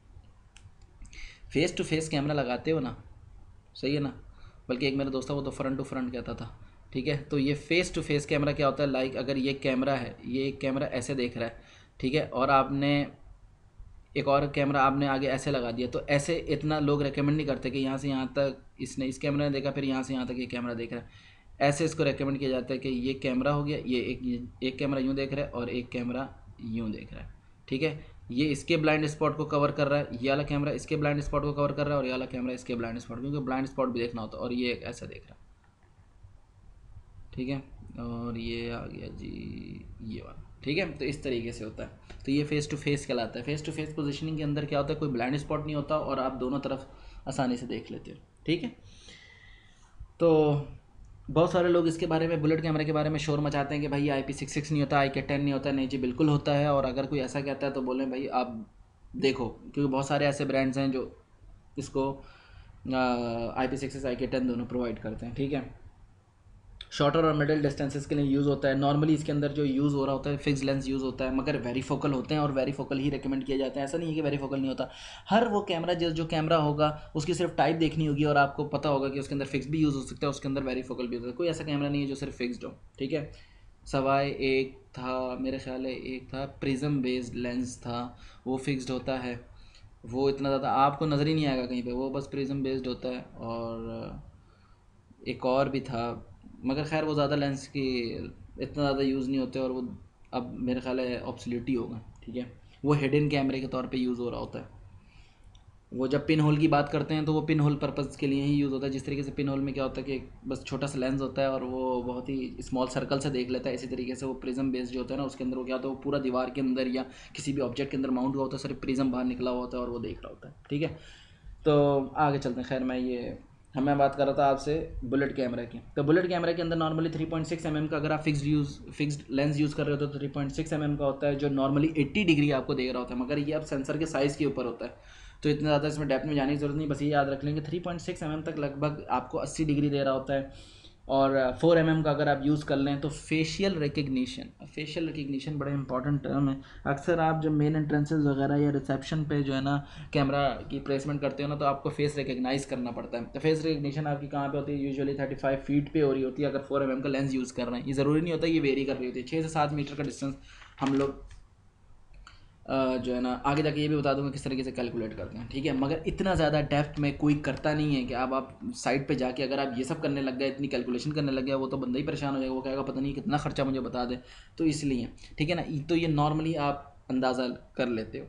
फेस टू फेस कैमरा लगाते हो ना, सही है ना, बल्कि एक मेरा दोस्त था वो तो फ्रंट टू फ्रंट कहता था, ठीक है। तो ये फेस टू फेस कैमरा क्या होता है, लाइक अगर ये कैमरा है, ये एक कैमरा ऐसे देख रहा है, ठीक है, और आपने एक और कैमरा आपने आगे ऐसे लगा दिया, तो ऐसे इतना लोग रेकमेंड नहीं करते कि यहाँ से यहाँ तक इसने इस कैमरा ने देखा फिर यहाँ से यहाँ तक ये कैमरा देख रहा है। ऐसे इसको रेकमेंड किया जाता है कि ये कैमरा हो गया, ये एक ये एक कैमरा यूँ देख रहा है और एक कैमरा यूँ देख रहा है, ठीक है। ये इसके ब्लाइंड स्पॉट को कवर कर रहा है, ये वाला कैमरा इसके ब्लाइंड स्पॉट को कवर कर रहा है, और ये वाला कैमरा इसके ब्लाइंड स्पॉट, क्योंकि ब्लाइंड स्पॉट भी देखना होता है, और ये एक ऐसा देख रहा है, ठीक है। और ये आ गया जी ये वाला, ठीक है। तो इस तरीके से होता है, तो ये फेस टू फेस कहलाता है। फेस टू फेस पोजीशनिंग के अंदर क्या होता है, कोई ब्लाइंड स्पॉट नहीं होता और आप दोनों तरफ आसानी से देख लेते हो, ठीक है। तो बहुत सारे लोग इसके बारे में, बुलेट कैमरे के बारे में शोर मचाते हैं कि भाई आई पी सिक्स सिक्स नहीं होता, आई के टेन नहीं होता। नहीं जी, बिल्कुल होता है, और अगर कोई ऐसा कहता है तो बोलें भाई आप देखो, क्योंकि बहुत सारे ऐसे ब्रांड्स हैं जो इसको आई पी सिक्स आई के टेन दोनों प्रोवाइड करते हैं, ठीक है। शॉर्टर और मिडिल डिस्टेंसेस के लिए यूज़ होता है। नॉर्मली इसके अंदर जो यूज़ हो रहा होता है फिक्स लेंस यूज़ होता है, मगर वेरी फोकल होते हैं और वेरी फोकल ही रिकमेंड किया जाता है। ऐसा नहीं है कि वेरी फोकल नहीं होता। हर वो कैमरा जो जो कैमरा होगा उसकी सिर्फ टाइप देखनी होगी और आपको पता होगा कि उसके अंदर फिक्स भी यूज़ हो सकता है, उसके अंदर वेरी फोकल भी हो सकता है। कोई ऐसा कैमरा नहीं है जो सिर्फ फिक्सड हो, ठीक है। सवाए एक था, मेरे ख्याल है एक था प्रिज्म बेस्ड लेंस था, वो फिक्सड होता है, वो इतना ज़्यादा आपको नज़र ही नहीं आएगा कहीं पे, वो बस प्रिज्म बेस्ड होता है। और एक और भी था, मगर खैर वो ज़्यादा लेंस की इतना ज़्यादा यूज़ नहीं होते, और वो अब मेरे ख्याल है ऑब्सोल्यूट ही होगा, ठीक है। वो हिडन कैमरे के तौर पे यूज़ हो रहा होता है। वो जब पिन होल की बात करते हैं तो वो पिन होल पर्पज़ के लिए ही यूज़ होता है। जिस तरीके से पिन होल में क्या होता है कि बस छोटा सा लेंस होता है और वो बहुत ही स्मॉल सर्कल से देख लेता है, इसी तरीके से वो प्रिज्म बेस्ड जो होता है ना उसके अंदर वो क्या होता है, वो पूरा दीवार के अंदर या किसी भी ऑब्जेक्ट के अंदर माउंट हुआ होता है, सिर्फ प्रिज्म बाहर निकला हुआ होता है और वो देख रहा होता है, ठीक है। तो आगे चलते हैं। खैर मैं ये हमें बात कर रहा था आपसे बुलेट कैमरा की। तो बुलेट कैमरा के अंदर normally three point six M M का अगर आप fixed use fixed lens use कर रहे हो तो three point six M M का होता है, जो नॉर्मली एट्टी डिग्री आपको दे रहा होता है, मगर ये अब सेंसर के साइज़ के ऊपर होता है, तो इतना ज़्यादा इसमें डेप्थ में जाने की ज़रूरत नहीं। बस ये याद रख लेंगे three point six M M तक लगभग आपको अस्सी डिग्री दे रहा होता है। और फोर एम एम का अगर आप यूज़ कर लें तो फेशियल रिकग्निशन, फेशियल रिकग्निशन बड़ा इंपॉर्टेंट टर्म है। अक्सर आप जब मेन एंट्रेंसेस वगैरह या रिसेप्शन पे जो है ना कैमरा की प्लेसमेंट करते हो ना, तो आपको फेस रिकग्नाइज करना पड़ता है। तो फेस रिकग्निशन आपकी कहाँ पे होती है, यूजुअली थर्टी फाइव फीट पे हो रही होती है अगर फोर एम एम का लेंस यूज़ कर रहे हैं। ये ज़रूरी नहीं होता, ये वेरी कर रही होती है। छः से सात मीटर का डिस्टेंस हम लोग जो है ना आगे जाके ये भी बता दूंगा किस तरीके से कैलकुलेट करते हैं, ठीक है। मगर इतना ज़्यादा डेप्थ में कोई करता नहीं है कि अब आप साइड पे जाके अगर आप ये सब करने लग गए, इतनी कैलकुलेशन करने लग गया, वो तो बंदा ही परेशान हो जाएगा, वो कहेगा पता नहीं कितना खर्चा मुझे बता दे। तो इसलिए ठीक है ना, तो ये नॉर्मली आप अंदाज़ा कर लेते हो,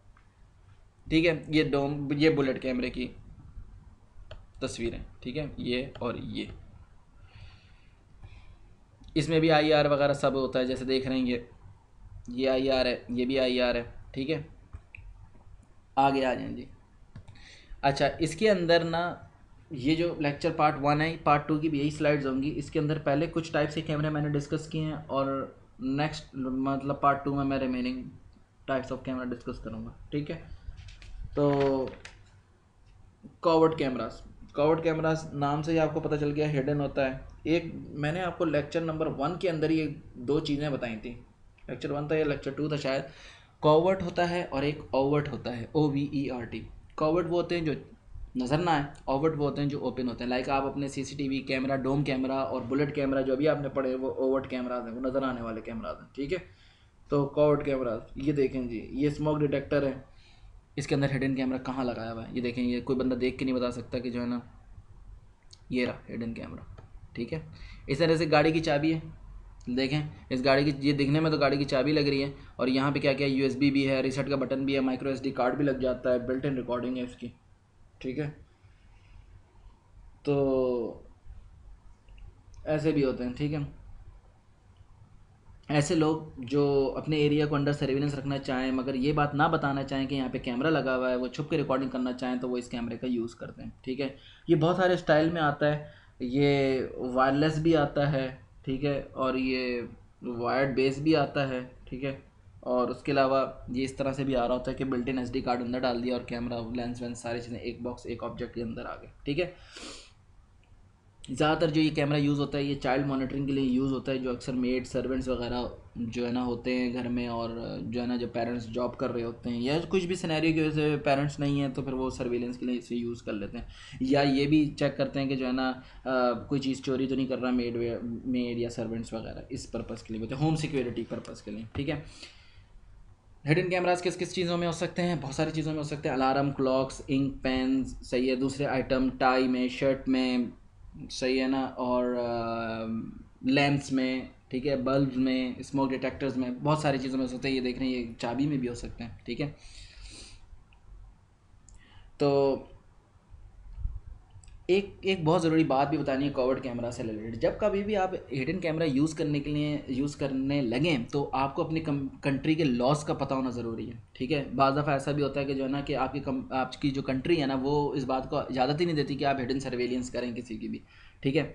ठीक है। ये डोम ये बुलेट कैमरे की तस्वीरें, ठीक है, ये और ये। इसमें भी आई आर वगैरह सब होता है, जैसे देख रहे हैं ये ये आई आर है, ये भी आई आर है, ठीक है। आगे आ जाएं जी। अच्छा, इसके अंदर ना ये जो लेक्चर पार्ट वन है, पार्ट टू की भी यही स्लाइड्स होंगी। इसके अंदर पहले कुछ टाइप से कैमरे मैंने डिस्कस किए हैं और नेक्स्ट मतलब पार्ट टू में मैं remaining types of camera discuss करूँगा, ठीक है। तो कॉवर्ड कैमरास, कॉवर्ड कैमरास नाम से ही आपको पता चल गया हिडन होता है। एक मैंने आपको लेक्चर नंबर वन के अंदर ही दो चीज़ें बताई थी, लेक्चर वन था या लेक्चर टू था शायद। कॉवर्ट होता है और एक ओवर्ट होता है, O V E R T. Covert वो होते हैं जो नज़र ना आए, ओवर्ट वो होते हैं जो ओपन होते हैं। लाइक आप अपने सीसीटीवी कैमरा, डोम कैमरा और बुलेट कैमरा जो भी आपने पढ़े वो ओवर्ट कैमराज हैं, वो नज़र आने वाले कैमराज हैं, ठीक है। तो कॉवर्ट कैमराज ये देखें जी, ये स्मोक डिटेक्टर है, इसके अंदर हिडन कैमरा कहाँ लगाया हुआ है ये देखें। ये कोई बंदा देख के नहीं बता सकता कि जो है ना ये रहा हिडन कैमरा, ठीक है। इस तरह से गाड़ी की चाबी है, देखें इस गाड़ी की, ये दिखने में तो गाड़ी की चाबी लग रही है, और यहाँ पे क्या क्या यूएसबी भी है, रीसेट का बटन भी है, माइक्रो एसडी कार्ड भी लग जाता है, बिल्ट इन रिकॉर्डिंग है इसकी, ठीक है। तो ऐसे भी होते हैं, ठीक है। ऐसे लोग जो अपने एरिया को अंडर सर्विलेंस रखना चाहें मगर ये बात ना बताना चाहें कि यहाँ पे कैमरा लगा हुआ है, वो छुप के रिकॉर्डिंग करना चाहें, तो वो इस कैमरे का यूज़ करते हैं, ठीक है। ये बहुत सारे स्टाइल में आता है, ये वायरलेस भी आता है, ठीक है, और ये वायर्ड बेस भी आता है, ठीक है। और उसके अलावा ये इस तरह से भी आ रहा होता है कि built in S D card अंदर डाल दिया और कैमरा लेंस वेंस सारी चीज़ें एक बॉक्स एक ऑब्जेक्ट के अंदर आ गए, ठीक है। ज़्यादातर जो ये कैमरा यूज़ होता है ये चाइल्ड मॉनिटरिंग के लिए यूज़ होता है, जो अक्सर मेड सर्वेंट्स वगैरह जो है ना होते हैं घर में, और जो है ना जो पेरेंट्स जॉब कर रहे होते हैं या कुछ भी सिनेरियो की वजह से पेरेंट्स नहीं हैं तो फिर वो सर्विलेंस के लिए इसे यूज़ कर लेते हैं, या ये भी चेक करते हैं कि जो है ना आ, कोई चीज़ चोरी तो नहीं कर रहा मेड मेड या सर्वेंट्स वगैरह, इस पर्पज़ के लिए होते हैं, होम सिक्योरिटी पर्पज़ के लिए, ठीक है। हिडन कैमराज किस किस चीज़ों में हो सकते हैं, बहुत सारी चीज़ों में हो सकते हैं। अलार्म क्लॉक्स, इंक पेन्स, सही है, दूसरे आइटम टाई में, शर्ट में, सही है ना, और लैंप्स में, ठीक है, बल्ब में, स्मोक डिटेक्टर्स में, बहुत सारी चीज़ों में हो सकते हैं। ये देख रहे हैं ये चाबी में भी हो सकते हैं, ठीक है। तो एक एक बहुत ज़रूरी बात भी बतानी है कवर्ड कैमरा से रिलेटेड। जब कभी भी आप हिडन कैमरा यूज़ करने के लिए यूज़ करने लगें तो आपको अपनी कंट्री के लॉस का पता होना ज़रूरी है, ठीक है। बाज़ दफ़ा ऐसा भी होता है कि जो है ना कि आपकी कम आपकी जो कंट्री है ना वो इस बात को इजाज़त ही नहीं देती कि आप हिडन सर्वेलियंस करें किसी की भी, ठीक है।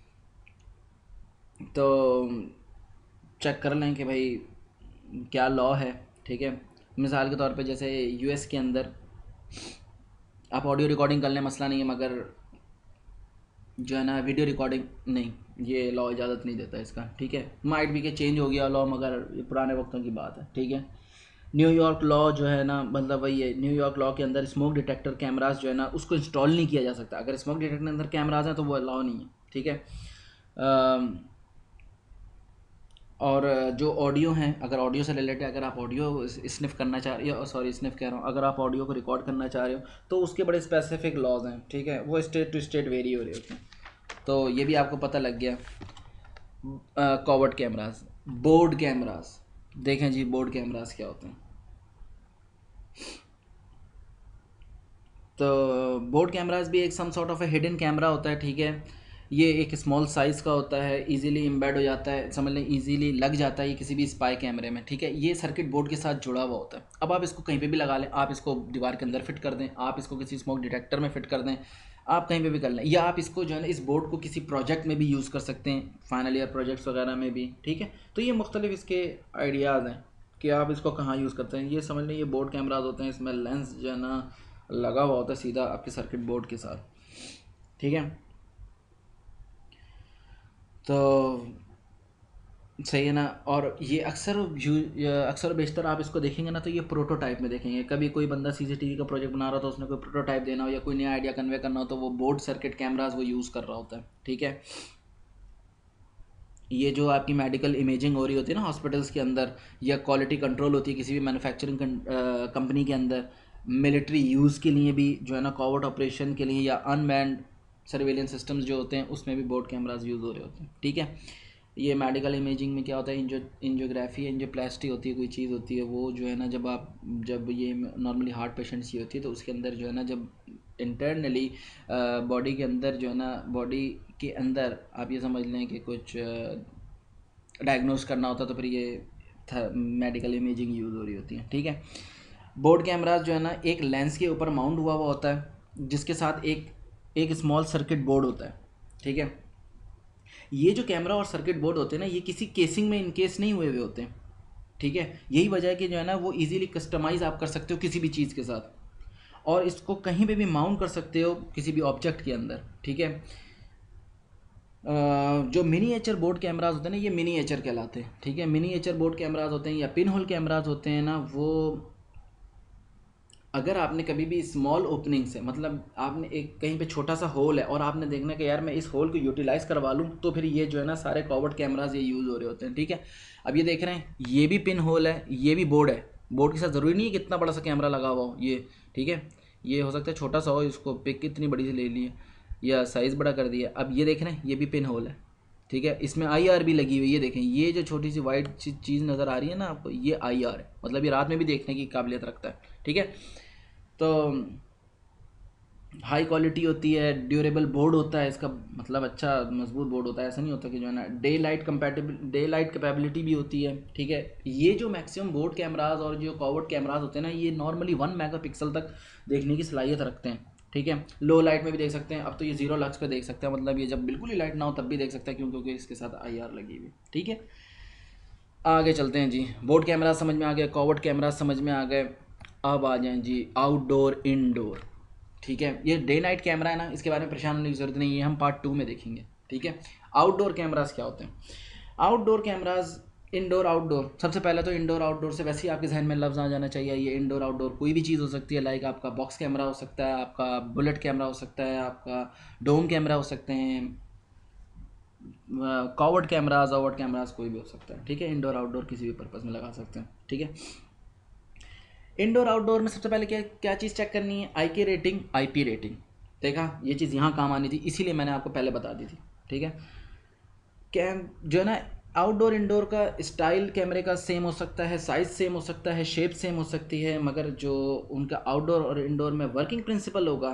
तो चेक कर लें कि भाई क्या लॉ है, ठीक है। मिसाल के तौर पे जैसे यूएस के अंदर आप ऑडियो रिकॉर्डिंग कर लें, मसला नहीं है, मगर जो है ना वीडियो रिकॉर्डिंग नहीं, ये लॉ इजाज़त नहीं देता इसका, ठीक है। माइट भी के चेंज हो गया लॉ, मगर ये पुराने वक्तों की बात है, ठीक है। न्यूयॉर्क लॉ जो है ना, मतलब वही है, न्यूयॉर्क लॉ के अंदर स्मोक डिटेक्टर कैमरास जो है ना उसको इंस्टॉल नहीं किया जा सकता। अगर स्मोक डिटेक्टर के अंदर कैमरास हैं तो वो लॉ नहीं है, ठीक है। और जो ऑडियो हैं, अगर ऑडियो से रिलेटेड अगर आप ऑडियो स्निफ करना चाह रहे हो, सॉरी स्निफ कह रहा हूँ, अगर आप ऑडियो को रिकॉर्ड करना चाह रहे हो तो उसके बड़े स्पेसिफिक लॉज हैं, ठीक है, वो स्टेट टू स्टेट वेरी हो रहे होते हैं। तो ये भी आपको पता लग गया। कॉवर्ड कैमरास, बोर्ड कैमरास, देखें जी बोर्ड कैमरास क्या होते हैं। तो बोर्ड कैमरास भी एक some sort of a hidden camera होता है, ठीक है। ये एक स्मॉल साइज़ का होता है, इजीली एम्बेड हो जाता है, समझ लें इजीली लग जाता है ये किसी भी स्पाई कैमरे में, ठीक है। ये सर्किट बोर्ड के साथ जुड़ा हुआ होता है। अब आप इसको कहीं पे भी लगा लें, आप इसको दीवार के अंदर फिट कर दें, आप इसको किसी स्मोक डिटेक्टर में फिट कर दें, आप कहीं पे भी कर लें, या आप इसको जो है ना इस बोर्ड को किसी प्रोजेक्ट में भी यूज़ कर सकते हैं, फाइनल ईयर प्रोजेक्ट्स वगैरह में भी, ठीक है। तो ये मुख्तलिफ इसके आइडियाज़ हैं कि आप इसको कहाँ यूज़ करते हैं। ये समझ लें ये बोर्ड कैमराज होते हैं, इसमें लेंस जो है ना लगा हुआ होता है सीधा आपके सर्किट बोर्ड के साथ, ठीक है। तो सही है ना। और ये अक्सर अक्सर बेशतर आप इसको देखेंगे ना तो ये प्रोटोटाइप में देखेंगे। कभी कोई बंदा सीसीटीवी का प्रोजेक्ट बना रहा था, उसने कोई प्रोटोटाइप देना हो या कोई नया आइडिया कन्वे करना हो तो वो बोर्ड सर्किट कैमराज वो यूज़ कर रहा होता है, ठीक है। ये जो आपकी मेडिकल इमेजिंग हो रही होती है ना हॉस्पिटल्स के अंदर, या क्वालिटी कंट्रोल होती है किसी भी मैन्युफैक्चरिंग कंपनी के अंदर, मिलिट्री यूज़ के लिए भी जो है ना कॉवर्ट ऑपरेशन के लिए, या अनमैन्ड सर्वेलेंस सिस्टम्स जो होते हैं उसमें भी बोर्ड कैमराज यूज़ हो रहे होते हैं, ठीक है। ये मेडिकल इमेजिंग में क्या होता है, इंजो इंजियोग्राफी एंजियोप्लास्टी होती है, कोई चीज़ होती है वो जो है ना जब आप जब ये नॉर्मली हार्ट पेशेंट्स की होती है तो उसके अंदर जो है ना जब इंटरनली बॉडी के अंदर जो है ना बॉडी के अंदर आप ये समझ लें कि कुछ डायग्नोस करना होता है तो फिर ये मेडिकल इमेजिंग यूज़ हो रही होती है, ठीक है। बोर्ड कैमराज जो है ना एक लेंस के ऊपर माउंट हुआ हुआ होता है जिसके साथ एक एक स्मॉल सर्किट बोर्ड होता है, ठीक है। ये जो कैमरा और सर्किट बोर्ड होते हैं ना ये किसी केसिंग में इनकेस नहीं हुए हुए होते हैं, ठीक है। यही वजह है कि जो है ना वो इजीली कस्टमाइज़ आप कर सकते हो किसी भी चीज़ के साथ, और इसको कहीं पे भी माउंट कर सकते हो किसी भी ऑब्जेक्ट के अंदर, ठीक है। जो मिनीएचर बोर्ड कैमराज होते हैं ना ये मिनीएचर कहलाते हैं, ठीक है। मिनीएचर बोर्ड कैमराज होते हैं या पिन होल कैमराज होते हैं ना, वो अगर आपने कभी भी स्मॉल ओपनिंग से, मतलब आपने एक कहीं पे छोटा सा होल है और आपने देखना कि यार मैं इस होल को यूटिलाइज़ करवा लूँ, तो फिर ये जो है ना सारे कॉवर्ड कैमराज ये यूज़ हो रहे होते हैं, ठीक है। अब ये देख रहे हैं ये भी पिन होल है, ये भी बोर्ड है, बोर्ड के साथ ज़रूरी नहीं है कितना बड़ा सा कैमरा लगा हुआ हो ये, ठीक है। ये हो सकता है छोटा सा हो, इसको पिक कितनी बड़ी सी ले ली है या साइज़ बड़ा कर दिया। अब ये देख रहे हैं ये भी पिन होल है, ठीक है। इसमें आई आर भी लगी हुई है, ये देखें ये जो छोटी सी वाइट चीज़ नज़र आ रही है ना आपको, ये आई आर है, मतलब ये रात में भी देखने की काबिलियत रखता है, ठीक है। तो हाई क्वालिटी होती है, ड्यूरेबल बोर्ड होता है इसका, मतलब अच्छा मजबूत बोर्ड होता है, ऐसा नहीं होता कि जो है ना day light compatible day light capability भी होती है, ठीक है। ये जो मैक्सिमम बोर्ड कैमराज और जो कॉवर्ड कैमराज होते हैं ना ये नॉर्मली वन मेगापिक्सल तक देखने की सलाहियत रखते हैं, ठीक है। लो लाइट में भी देख सकते हैं, अब तो ये जीरो लक्स पे देख सकते हैं, मतलब ये जब बिल्कुल ही लाइट ना हो तब भी देख सकते हैं, क्यों, क्योंकि इसके साथ आई आर लगी हुई, ठीक है। आगे चलते हैं जी, बोर्ड कैमरा समझ में आ गया, कॉवर्ड कैमरा समझ में आ गए, अब आ जाएं जी आउटडोर इनडोर, ठीक है। ये डे नाइट कैमरा है ना, इसके बारे में परेशान होने की ज़रूरत नहीं है, हम पार्ट टू में देखेंगे, ठीक है। आउटडोर कैमराज क्या होते हैं? आउटडोर कैमराज, इंडोर आउटडोर, सबसे पहले तो इंडोर आउटडोर से वैसे ही आपके जहन में लफ्ज़ आ जाना चाहिए, ये इंडोर आउटडोर कोई भी चीज़ हो सकती है, लाइक आपका बॉक्स कैमरा हो सकता है, आपका बुलेट कैमरा हो सकता है, आपका डोम कैमरा हो सकते हैं, कॉवर्ड कैमराज आउट कैमराज कोई भी हो सकता है, ठीक है। इंडोर आउटडोर किसी भी पर्पज़ में लगा सकते हैं, ठीक है। इंडोर आउटडोर में सबसे पहले क्या क्या चीज़ चेक करनी है? आई के रेटिंग, आई पी रेटिंग। देखा ये चीज़ यहाँ काम आनी थी, इसीलिए मैंने आपको पहले बता दी थी, ठीक है। कैम जो है ना आउटडोर इंडोर का स्टाइल कैमरे का सेम हो सकता है, साइज़ सेम हो सकता है, शेप सेम हो सकती है, मगर जो उनका आउटडोर और इंडोर में वर्किंग प्रिंसिपल होगा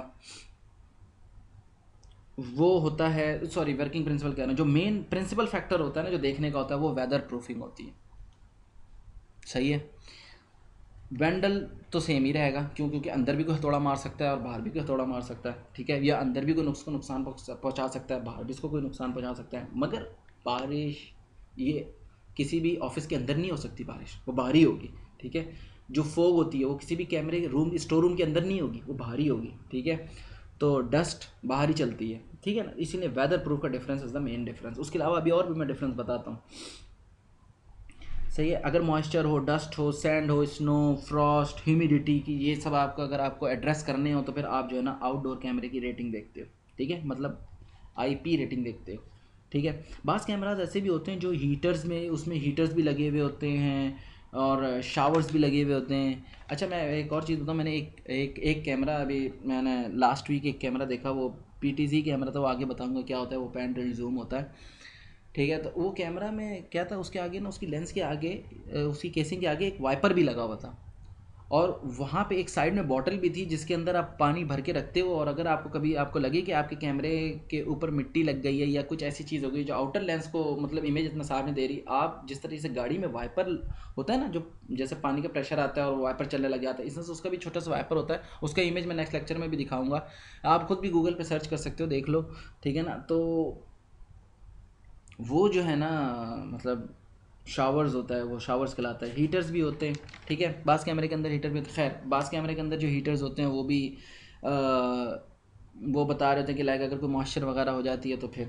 वो होता है, सॉरी वर्किंग प्रिंसिपल कह रहा हूँ, जो मेन प्रिंसिपल फैक्टर होता है ना जो देखने का होता है वो वेदर प्रूफिंग होती है, सही है। वेंडल तो सेम ही रहेगा, क्यों, क्योंकि अंदर भी कोई हथौड़ा मार सकता है और बाहर भी कोई हथौड़ा मार सकता है, ठीक है। या अंदर भी कोई नुकसान नुकसान पहुंचा सकता है, बाहर भी इसको कोई नुकसान पहुंचा सकता है, मगर बारिश ये किसी भी ऑफिस के अंदर नहीं हो सकती, बारिश वो बाहर ही होगी, ठीक है। जो फोग होती है वो किसी भी कैमरे के रूम स्टोर रूम के अंदर नहीं होगी, वो बाहर ही होगी, ठीक है। तो डस्ट बाहर ही चलती है, ठीक है ना, इसीलिए वेदर प्रूफ का difference is the main difference. उसके अलावा अभी और भी मैं डिफरेंस बताता हूँ, सही है। अगर मॉइस्चर हो, डस्ट हो, सैंड हो, स्नो, फ्रॉस्ट, ह्यूमिडिटी की, ये सब आपको अगर आपको एड्रेस करने हो तो फिर आप जो है ना आउटडोर कैमरे की रेटिंग देखते हो, ठीक है, मतलब आईपी रेटिंग देखते हो, ठीक है। बास कैमराज ऐसे भी होते हैं जो हीटर्स में, उसमें हीटर्स भी लगे हुए होते हैं और शावर्स भी लगे हुए होते हैं। अच्छा मैं एक और चीज़ बताऊँ, मैंने एक एक एक कैमरा अभी मैंने लास्ट वीक एक कैमरा देखा, वो पीटीजी कैमरा था, वो आगे बताऊँगा क्या होता है, वो पैन टिल्ट जूम होता है, ठीक है। तो वो कैमरा में क्या था, उसके आगे ना, उसकी लेंस के आगे, उसकी केसिंग के आगे एक वाइपर भी लगा हुआ था, और वहाँ पे एक साइड में बॉटल भी थी जिसके अंदर आप पानी भर के रखते हो, और अगर आपको कभी आपको लगे कि आपके कैमरे के ऊपर मिट्टी लग गई है या कुछ ऐसी चीज़ हो गई जो आउटर लेंस को मतलब इमेज इतना साफ नहीं दे रही, आप जिस तरीके से गाड़ी में वाइपर होता है ना, जो जैसे पानी का प्रेशर आता है और वाइपर चलने लग जाता है, इसमें से उसका भी छोटा सा वाइपर होता है, उसका इमेज मैं नेक्स्ट लेक्चर में भी दिखाऊंगा, आप खुद भी गूगल पे सर्च कर सकते हो, देख लो, ठीक है ना। तो वो जो है ना मतलब शावर्स होता है, वो शावर्स कहलाता है। हीटर्स भी होते हैं, ठीक है, बास कैमरे के अंदर हीटर भी होते हैं। खैर बास कैमरे के अंदर जो हीटर्स होते हैं वो भी आ, वो बता रहे थे कि लाइक अगर कोई मॉइस्चर वगैरह हो जाती है तो फिर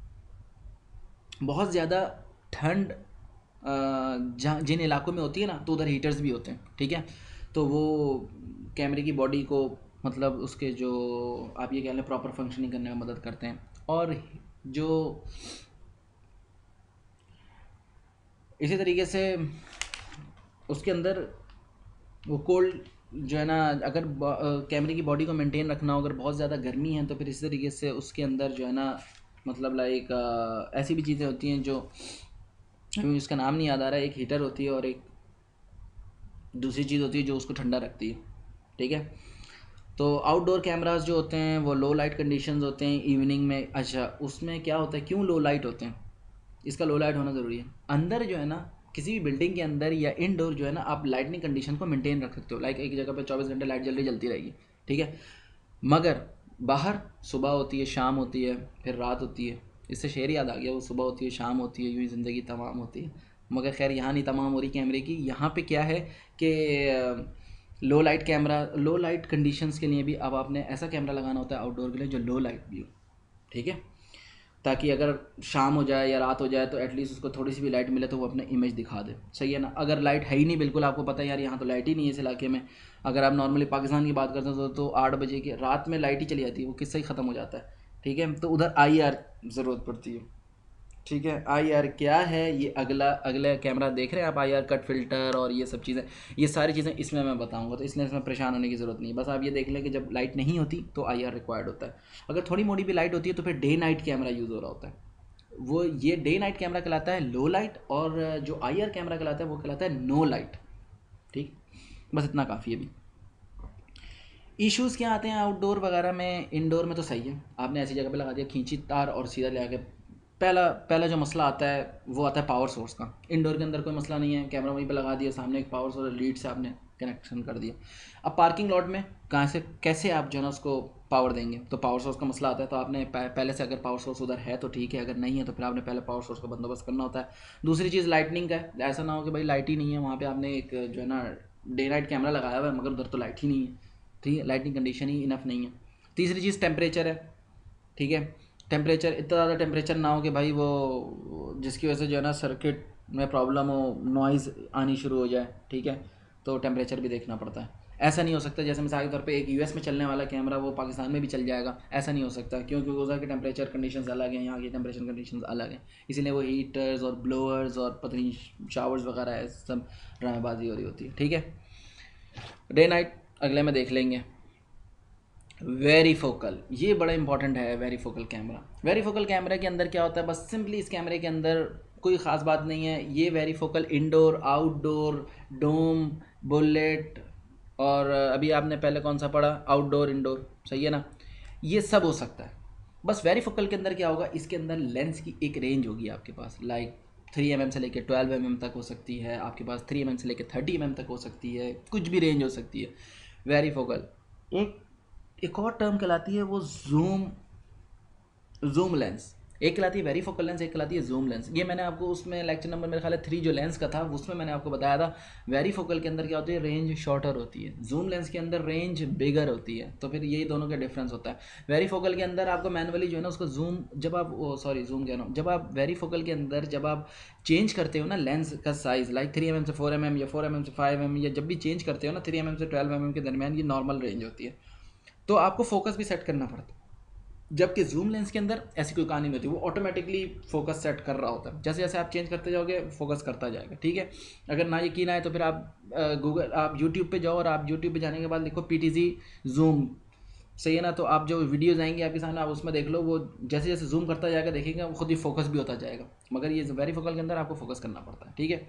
बहुत ज़्यादा ठंड जहाँ जिन इलाकों में होती है ना तो उधर हीटर्स भी होते हैं, ठीक है। तो वो कैमरे की बॉडी को मतलब उसके जो आप ये कह लें प्रॉपर फंक्शनिंग करने में मदद करते हैं। और जो इसी तरीके से उसके अंदर वो कोल्ड जो है ना, अगर कैमरे की बॉडी को मेंटेन रखना हो, अगर बहुत ज़्यादा गर्मी है तो फिर इसी तरीके से उसके अंदर जो है ना मतलब लाइक ऐसी भी चीज़ें होती हैं जो हमें उसका नाम नहीं याद आ रहा है, एक हीटर होती है और एक दूसरी चीज़ होती है जो उसको ठंडा रखती है, ठीक है। तो आउटडोर कैमरास जो होते हैं वो लो लाइट कंडीशंस होते हैं इवनिंग में। अच्छा उसमें क्या होता है, क्यों लो लाइट होते हैं? इसका लो लाइट होना ज़रूरी है। अंदर जो है ना, किसी भी बिल्डिंग के अंदर या इनडोर जो है ना, आप लाइटनिंग कंडीशन को मेंटेन रख सकते हो। लाइक एक जगह पे चौबीस घंटे लाइट जल रही जलती रहेगी, ठीक है। मगर बाहर सुबह होती है, शाम होती है, फिर रात होती है। इससे शेर याद आ गया, वो सुबह होती है, शाम होती है, यूँ ही ज़िंदगी तमाम होती है। मगर खैर यहाँ नहीं तमाम हो रही कैमरे की। यहाँ पे क्या है कि low light camera, low light conditions के लिए भी अब आपने ऐसा कैमरा लगाना होता है आउटडोर के लिए जो लो लाइट भी हो, ठीक है। ताकि अगर शाम हो जाए या रात हो जाए तो एटलीस्ट उसको थोड़ी सी भी लाइट मिले तो वो अपने इमेज दिखा दे, सही है ना। अगर लाइट है ही नहीं बिल्कुल, आपको पता है यार यहाँ तो लाइट ही नहीं है इस इलाके में। अगर आप नॉर्मली पाकिस्तान की बात करते हो तो, तो आठ बजे की रात में लाइट ही चली जाती है, वो किस्सा ही ख़त्म हो जाता है, ठीक है। तो उधर आई आर ज़रूरत पड़ती है, ठीक है। आई आर क्या है, ये अगला अगला कैमरा देख रहे हैं आप, आई आर कट फिल्टर और ये सब चीज़ें, ये सारी चीज़ें इसमें मैं बताऊंगा, तो इसलिए इसमें परेशान होने की ज़रूरत नहीं है। बस आप ये देख लें कि जब लाइट नहीं होती तो आई आर रिक्वायर्ड होता है। अगर थोड़ी मोड़ी भी लाइट होती है तो फिर डे नाइट कैमरा यूज़ हो रहा होता है। वो ये डे नाइट कैमरा कहलाता है लो लाइट, और जो आई आर कैमरा कहलाता है वो कहलाता है नो लाइट, ठीक। बस इतना काफ़ी है अभी। इश्यूज़ क्या आते हैं आउटडोर वगैरह में, इंडोर में तो सही है, आपने ऐसी जगह पे लगा दिया खींची तार और सीधा ले आके। पहला पहला जो मसला आता है वो आता है पावर सोर्स का। इंडोर के अंदर कोई मसला नहीं है, कैमरा वहीं पे लगा दिया, सामने एक पावर सोर्स लीड से आपने कनेक्शन कर दिया। अब पार्किंग लॉट में कहाँ से कैसे आप जो है ना उसको पावर देंगे, तो पावर सोर्स का मसला आता है। तो आपने पहले से अगर पावर सोर्स उधर है तो ठीक है, अगर नहीं है तो फिर आपने पहले पावर सोर्स का बंदोबस्त करना होता है। दूसरी चीज़ लाइटनिंग का है, ऐसा ना हो कि भाई लाइट ही नहीं है वहाँ पर, आपने एक जो है ना डे नाइट कैमरा लगाया हुआ है मगर उधर तो लाइट ही नहीं है, ठीक है, लाइटिंग कंडीशन ही इनफ नहीं है। तीसरी चीज़ टेम्परेचर है, ठीक है। टेम्परेचर इतना ज़्यादा टेम्परेचर ना हो कि भाई वो जिसकी वजह से जो है ना सर्किट में प्रॉब्लम हो, नॉइज़ आनी शुरू हो जाए, ठीक है। तो टेम्परेचर भी देखना पड़ता है। ऐसा नहीं हो सकता जैसे मिसाल के तौर पे एक यूएस में चलने वाला कैमरा वो पाकिस्तान में भी चल जाएगा, ऐसा नहीं हो सकता, क्योंकि उधर के टेम्परेचर कंडीशंस अलग हैं, यहाँ की टेम्परेचर कंडीशंस अलग हैं। इसीलिए वो हीटर्स और ब्लोअर्स और पता नहीं शावर्स वगैरह है, सब ड्रामेबाजी हो रही होती है, ठीक है। डे नाइट अगले में देख लेंगे। वेरी फोकल, ये बड़ा इंपॉर्टेंट है। Varifocal camera, varifocal कैमरे के अंदर क्या होता है, बस सिंपली इस कैमरे के अंदर कोई ख़ास बात नहीं है। ये varifocal indoor, outdoor, dome, bullet, और अभी आपने पहले कौन सा पढ़ा, आउटडोर इंडोर, सही है ना, ये सब हो सकता है। बस वेरी फोकल के अंदर क्या होगा, इसके अंदर लेंस की एक रेंज होगी आपके पास, लाइक थ्री एम एम से लेकर ट्वेल्व एम एम तक हो सकती है आपके पास, थ्री एम एम से लेकर थर्टी एम एम तक हो सकती है, कुछ भी रेंज हो सकती है वेरी फोकल। एक एक और टर्म कहलाती है वो जूम, जूम लेंस। एक कहलाती है वेरी फोकल लेंस, एक कहलाती है जूम लेंस। ये मैंने आपको उसमें लेक्चर नंबर मेरे ख्याल है थ्री जो लेंस का था उसमें मैंने आपको बताया था। वेरी फोकल के अंदर क्या होती है, रेंज शॉर्टर होती है, जूम लेंस के अंदर रेंज बिगर होती है। तो फिर यही दोनों का डिफरेंस होता है। वेरी फोकल के अंदर आपको मैनुअली जो है ना उसको जूम, जब आप वो सॉरी जूम कह रहा हूँ, जब आप वेरी फोकल के अंदर जब आप चेंज करते हो ना लेंस का size, like three M M से फोर एम एम या फोर एम एम से फाइव एम एम, या जब भी चेंज करते हो ना थ्री एम एम से ट्वेल्व एम एम के दरमियान, ये नॉर्मल रेंज होती है। तो आपको फोकस भी सेट करना पड़ता है, जबकि जूम लेंस के अंदर ऐसी कोई कहानी नहीं होती, वो ऑटोमेटिकली फोकस सेट कर रहा होता है। जैसे जैसे आप चेंज करते जाओगे फोकस करता जाएगा, ठीक है। अगर ना यकीन आए तो फिर आप गूगल आप यूट्यूब पे जाओ, और आप यूट्यूब पे जाने के बाद लिखो पीटीजी जूम, सही है ना, तो आप जो वीडियोज़ आएंगे आपके सामने आप उसमें देख लो, वो जैसे जैसे जूम करता जाएगा देखेंगे वो खुद ही फोकस भी होता जाएगा। मगर ये वेरी फोकल के अंदर आपको फोकस करना पड़ता है, ठीक है।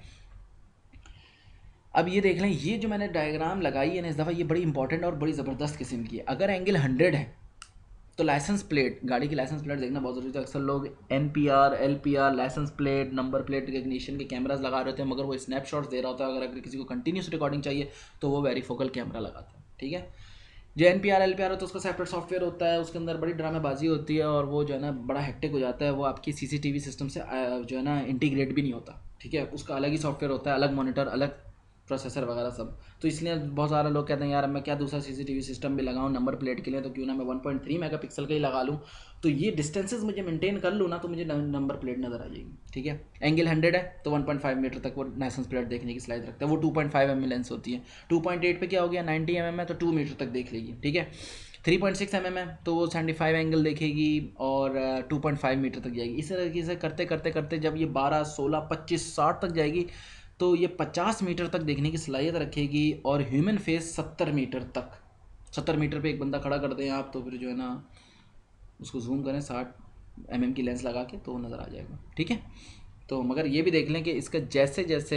अब ये देख लें, ये जो मैंने डायग्राम लगाई है ना इस दफ़ा, ये बड़ी इंपॉर्टेंट और बड़ी ज़बरदस्त किस्म की है। अगर एंगल हंड्रेड है तो लाइसेंस प्लेट, गाड़ी की लाइसेंस प्लेट देखना बहुत ज़रूरी है। अक्सर लोग N P R, L P R, licence plate, number plate recognition के कैमराज लगा रहे होते हैं, मगर वो स्नैपशॉट्स दे रहा होता है। अगर अगर किसी को कंटिन्यूस रिकॉर्डिंग चाहिए तो वो वेरी फोकल कैमरा लगाता है, ठीक है। जो N P R, L P R होता है उसका सेपरेट सॉफ्टवेयर होता है, उसके अंदर बड़ी ड्रामेबाजी होती है, और वो जो है ना बड़ा हेक्टिक हो जाता है। वो आपकी C C T V system से जो है ना इंटीग्रेट भी नहीं होता, ठीक है। उसका अलग ही सॉफ्टवेयर होता है, अलग मॉनिटर, अलग प्रोसेसर वगैरह सब। तो इसलिए बहुत सारे लोग कहते हैं यार मैं क्या दूसरा सीसीटीवी सिस्टम भी लगाऊं नंबर प्लेट के लिए, तो क्यों ना मैं वन पॉइंट थ्री मेगापिक्सल का ही लगा लूं, तो ये डिस्टेंसेस मुझे मेंटेन कर लूँ ना तो मुझे नंबर प्लेट नज़र आ जाएगी, ठीक है। एंगल हंड्रेड है तो वन पॉइंट फाइव मीटर तक वो लाइसेंस प्लेट देखने की स्लाइड रखता है। वो two point five M M lens होती है। टू पॉइंट एट पे क्या हो गया, नाइन्टी एम एम है तो टू मीटर तक देख लेगी, ठीक है। Three point six M M है तो वो सेवेंटी फाइव एंगल देखेगी और टू पॉइंट फाइव मीटर तक जाएगी। इस तरीके से करते करते करते जब ये बारह, सोलह, पच्चीस, साठ तक जाएगी तो ये पचास मीटर तक देखने की सलाहियत रखेगी। और ह्यूमन फेस सत्तर मीटर तक, सत्तर मीटर पे एक बंदा खड़ा कर दें आप, तो फिर जो है ना उसको जूम करें साठ एम एम की लेंस लगा के तो वो नज़र आ जाएगा, ठीक है। तो मगर ये भी देख लें कि इसका जैसे जैसे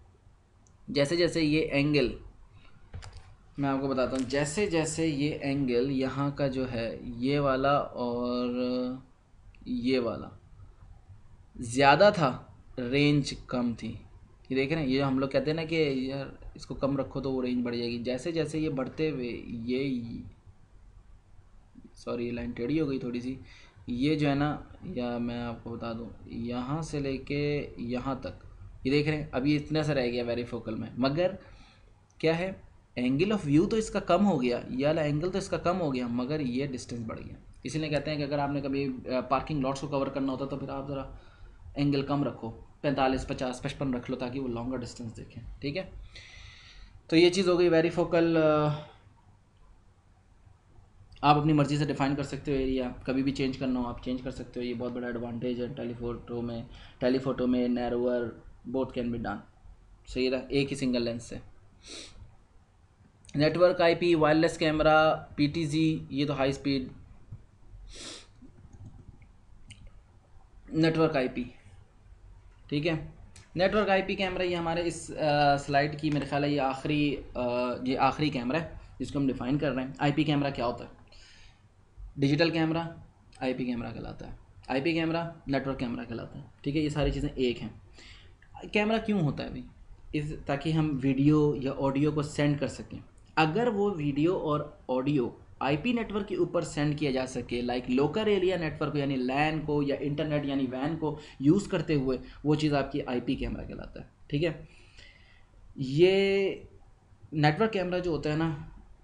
जैसे जैसे ये एंगल, मैं आपको बताता हूँ, जैसे जैसे ये एंगल यहाँ का जो है ये वाला और ये वाला, ज़्यादा था, रेंज कम थी। ये देख रहे हैं, ये हम लोग कहते हैं ना कि यार इसको कम रखो तो वो रेंज बढ़ जाएगी। जैसे जैसे ये बढ़ते हुए ये, सॉरी ये लाइन टेढ़ी हो गई थोड़ी सी, ये जो है ना, या मैं आपको बता दूं, यहाँ से लेके यहाँ तक, ये देख रहे हैं अभी इतना सा रह गया वेरी फोकल में, मगर क्या है, एंगल ऑफ व्यू तो इसका कम हो गया, ये वाला एंगल तो इसका कम हो गया, मगर ये डिस्टेंस बढ़ गया। इसीलिए कहते हैं कि अगर आपने कभी पार्किंग लॉट्स को कवर करना होता तो फिर आप ज़रा एंगल कम रखो, पैंतालीस पचास पचपन रख लो, ताकि वो लॉन्गर डिस्टेंस देखें। ठीक है, तो ये चीज़ हो गई वेरी फोकल। आप अपनी मर्ज़ी से डिफ़ाइन कर सकते हो एरिया, कभी भी चेंज करना हो आप चेंज कर सकते हो। ये बहुत बड़ा एडवांटेज है टेलीफोटो में। टेलीफोटो में narrower both can be done, सही रहा, एक ही सिंगल लेंस से। Network IP, wireless camera, PTZ, ये तो हाई स्पीड नेटवर्क आईपी। ठीक है, नेटवर्क आईपी कैमरा ये हमारे इस स्लाइड की मेरे ख्याल है ये आखिरी ये आखिरी कैमरा है जिसको हम डिफ़ाइन कर रहे हैं। आईपी कैमरा क्या होता है? डिजिटल कैमरा आईपी कैमरा कहलाता है, आईपी कैमरा नेटवर्क कैमरा कहलाता है। ठीक है, ये सारी चीज़ें एक हैं। कैमरा क्यों होता है भाई? इस ताकि हम वीडियो या ऑडियो को सेंड कर सकें। अगर वो वीडियो और ऑडियो आईपी नेटवर्क के ऊपर सेंड किया जा सके, लाइक लोकल एरिया नेटवर्क यानी लैन को या इंटरनेट यानी वैन को यूज़ करते हुए, वो चीज़ आपकी आईपी कैमरा कहलाता है। ठीक है, ये नेटवर्क कैमरा जो होता है ना,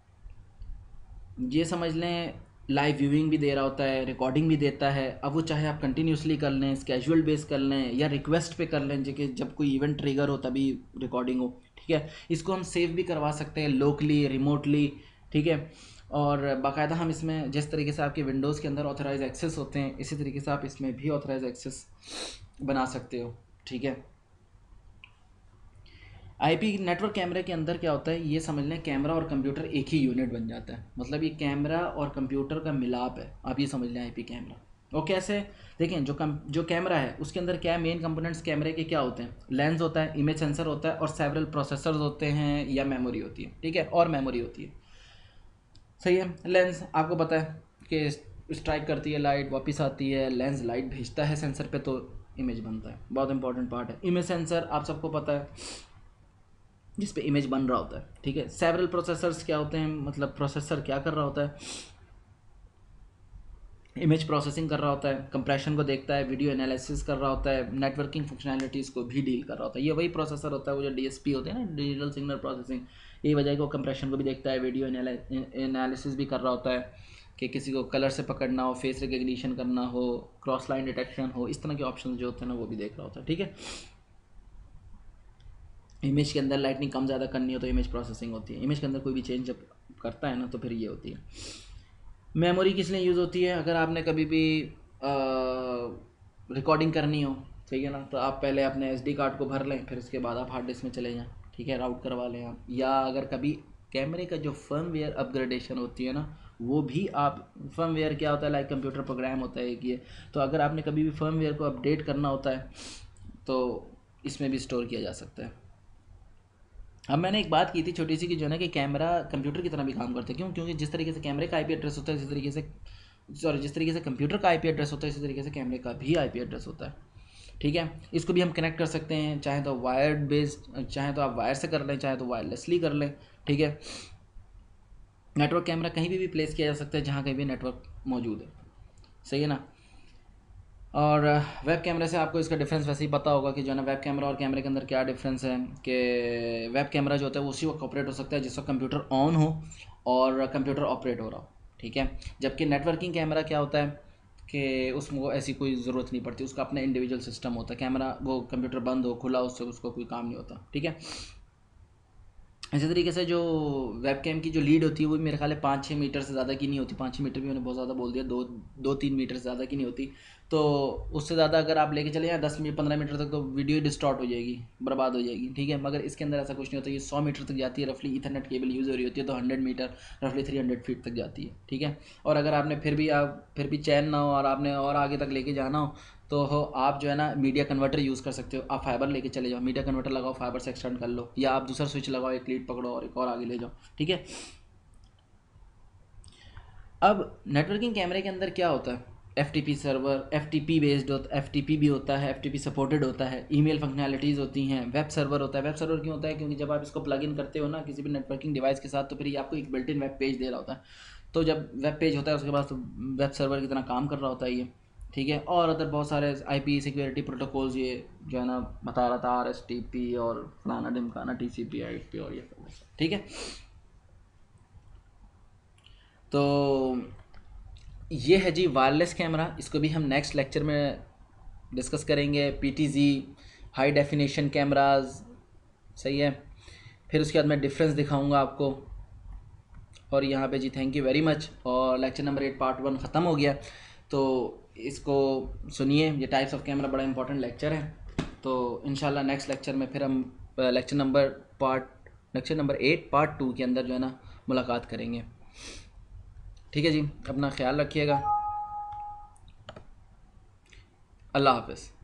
ये समझ लें लाइव व्यूइंग भी दे रहा होता है, रिकॉर्डिंग भी देता है। अब वो चाहे आप कंटिन्यूसली कर लें, स्केजुअल बेस कर लें, या रिक्वेस्ट पे कर लें, जो कि जब कोई इवेंट ट्रिगर हो तभी रिकॉर्डिंग हो। ठीक है, इसको हम सेव भी करवा सकते हैं लोकली, रिमोटली। ठीक है, और बाकायदा हम इसमें जिस तरीके से आपके विंडोज़ के अंदर ऑथराइज एक्सेस होते हैं, इसी तरीके से आप इसमें भी ऑथराइज एक्सेस बना सकते हो। ठीक है, आईपी नेटवर्क कैमरे के अंदर क्या होता है, ये समझ लें कैमरा और कंप्यूटर एक ही यूनिट बन जाता है। मतलब ये कैमरा और कंप्यूटर का मिलाप है, आप ये समझ लें आईपी कैमरा। और कैसे? देखें, जो कम जो कैमरा है उसके अंदर क्या है, मेन कंपोनेंट्स कैमरे के क्या होते हैं? लेंस होता है, इमेज सेंसर होता है, और सेवरल प्रोसेसर्स होते हैं या मेमोरी होती है। ठीक है, और मेमोरी होती है, सही है। लेंस आपको पता है कि स्ट्राइक करती है लाइट, वापस आती है, लेंस लाइट भेजता है सेंसर पे तो इमेज बनता है, बहुत इंपॉर्टेंट पार्ट है। इमेज सेंसर आप सबको पता है, जिस पे इमेज बन रहा होता है। ठीक है, सेवरल प्रोसेसर्स क्या होते हैं, मतलब प्रोसेसर क्या कर रहा होता है, इमेज प्रोसेसिंग कर रहा होता है, कंप्रेशन को देखता है, वीडियो एनालिसिस कर रहा होता है, नेटवर्किंग फंक्शनैलिटीज़ को भी डील कर रहा होता है। ये वही प्रोसेसर होता है, वो जो डीएसपी होते हैं ना, डिजिटल सिग्नल प्रोसेसिंग, यही वजह है कि वो कंप्रेशन को भी देखता है, वीडियो एनालिसिस भी कर रहा होता है कि किसी को कलर से पकड़ना हो, फेस रिकग्निशन करना हो, क्रॉस लाइन डिटेक्शन हो, इस तरह के ऑप्शन जो होते हैं ना वो भी देख रहा होता है। ठीक है, इमेज के अंदर लाइटनिंग कम ज़्यादा करनी हो तो इमेज प्रोसेसिंग होती है। इमेज के अंदर कोई भी चेंज जब करता है ना तो फिर ये होती है। मेमोरी किस लिए यूज़ होती है? अगर आपने कभी भी रिकॉर्डिंग करनी हो, ठीक है ना, तो आप पहले अपने एसडी कार्ड को भर लें, फिर उसके बाद आप हार्ड डिस्क में चले जाएँ। ठीक है, राउट करवा लें आप। या अगर कभी कैमरे का जो फर्मवेयर अपग्रेडेशन होती है ना, वो भी आप, फर्मवेयर क्या होता है, लाइक कंप्यूटर प्रोग्राम होता है एक ये, तो अगर आपने कभी भी फर्मवेयर को अपडेट करना होता है तो इसमें भी स्टोर किया जा सकता है। अब मैंने एक बात की थी छोटी सी कि जो है ना कि कैमरा कंप्यूटर की तरह भी काम करता है। क्यों? क्योंकि जिस तरीके से कैमरे का आईपी एड्रेस होता है, इसी तरीके से सॉरी जिस तरीके से कंप्यूटर का आईपी एड्रेस होता है, इसी तरीके से कैमरे का भी आईपी एड्रेस होता है। ठीक है, इसको भी हम कनेक्ट कर सकते हैं, चाहे तो वायर्ड बेस्ड, चाहे तो आप वायर से कर लें, चाहे तो वायरलेसली कर लें। ठीक है, नेटवर्क कैमरा कहीं भी भी प्लेस किया जा सकता है जहाँ कहीं भी नेटवर्क मौजूद है, सही है ना। और वेब कैमरे से आपको इसका डिफरेंस वैसे ही पता होगा कि जो है ना वेब कैमरा और कैमरे के अंदर क्या डिफरेंस है, कि वेब कैमरा जो होता है वो उसी वक्त ऑपरेट हो सकता है जिस वक्त कंप्यूटर ऑन हो और कंप्यूटर ऑपरेट हो रहा हो। ठीक है, जबकि नेटवर्किंग कैमरा क्या होता है कि उसमें ऐसी कोई ज़रूरत नहीं पड़ती, उसका अपना इंडिविजुअल सिस्टम होता है। कैमरा वो कंप्यूटर बंद हो खुला, उससे उसको कोई काम नहीं होता। ठीक है, इसी तरीके से जो वेब कैम की जो लीड होती है वो भी मेरे ख्याल है पाँच छः मीटर से ज़्यादा की नहीं होती। पाँच छः मीटर भी मैंने बहुत ज़्यादा बोल दिया, दो दो तीन मीटर से ज़्यादा की नहीं होती। तो उससे ज़्यादा अगर आप लेके चले जाएँ दस मिनट पंद्रह मीटर तक तो वीडियो डिस्टॉर्ट हो जाएगी, बर्बाद हो जाएगी। ठीक है, मगर इसके अंदर ऐसा कुछ नहीं होता, ये सौ मीटर तक जाती है रफली। ईथरनेट केबल यूज़ हो रही होती है तो हंड्रेड मीटर रफली थ्री हंड्रेड फीट तक जाती है। ठीक है, और अगर आपने फिर भी आप फिर भी चैन ना हो और आपने और आगे तक लेके जाना हो तो हो आप जो है ना मीडिया कन्वर्टर यूज़ कर सकते हो। आप फाइबर लेके चले जाओ, मीडिया कन्वर्टर लगाओ, फाइबर से एक्सटेंड कर लो, या आप दूसरा स्विच लगाओ, एक लीड पकड़ो और एक और आगे ले जाओ। ठीक है, अब नेटवर्किंग कैमरे के अंदर क्या होता है F T P server, F T P based होता एफ टी पी भी होता है, एफ टी पी सपोर्टेड होता है, ईमेल फंक्शनैलिटीज़ होती हैं, वेब सर्वर होता है। वेब सर्वर क्यों होता है? क्योंकि जब आप इसको प्लग इन करते हो ना किसी भी नेटवर्किंग डिवाइस के साथ, तो फिर ये आपको एक बिल्ट इन वेब पेज दे रहा होता है। तो जब वेब पेज होता है उसके बाद तो वेब सर्वर की तरह काम कर रहा होता है ये, ठीक है। और अदर बहुत सारे आई पी सिक्योरिटी प्रोटोकॉल्स ये जो है ना बता रहा था, आर एस टी पी और फलाना ढिमकाना, T C P, I F P और ये सब, ठीक है। तो ये है जी वायरलेस कैमरा, इसको भी हम नेक्स्ट लेक्चर में डिस्कस करेंगे। P T Z, high definition cameras, सही है। फिर उसके बाद मैं डिफरेंस दिखाऊंगा आपको। और यहाँ पे जी थैंक यू वेरी मच। और lecture number eight part one ख़त्म हो गया, तो इसको सुनिए। ये टाइप्स ऑफ कैमरा बड़ा इंपॉर्टेंट लेक्चर है। तो इंशाल्लाह नेक्स्ट लेक्चर में फिर हम lecture number part lecture number eight part two के अंदर जो है ना मुलाकात करेंगे, ठीक है जी। अपना ख्याल रखिएगा। अल्लाह हाफ़िज़।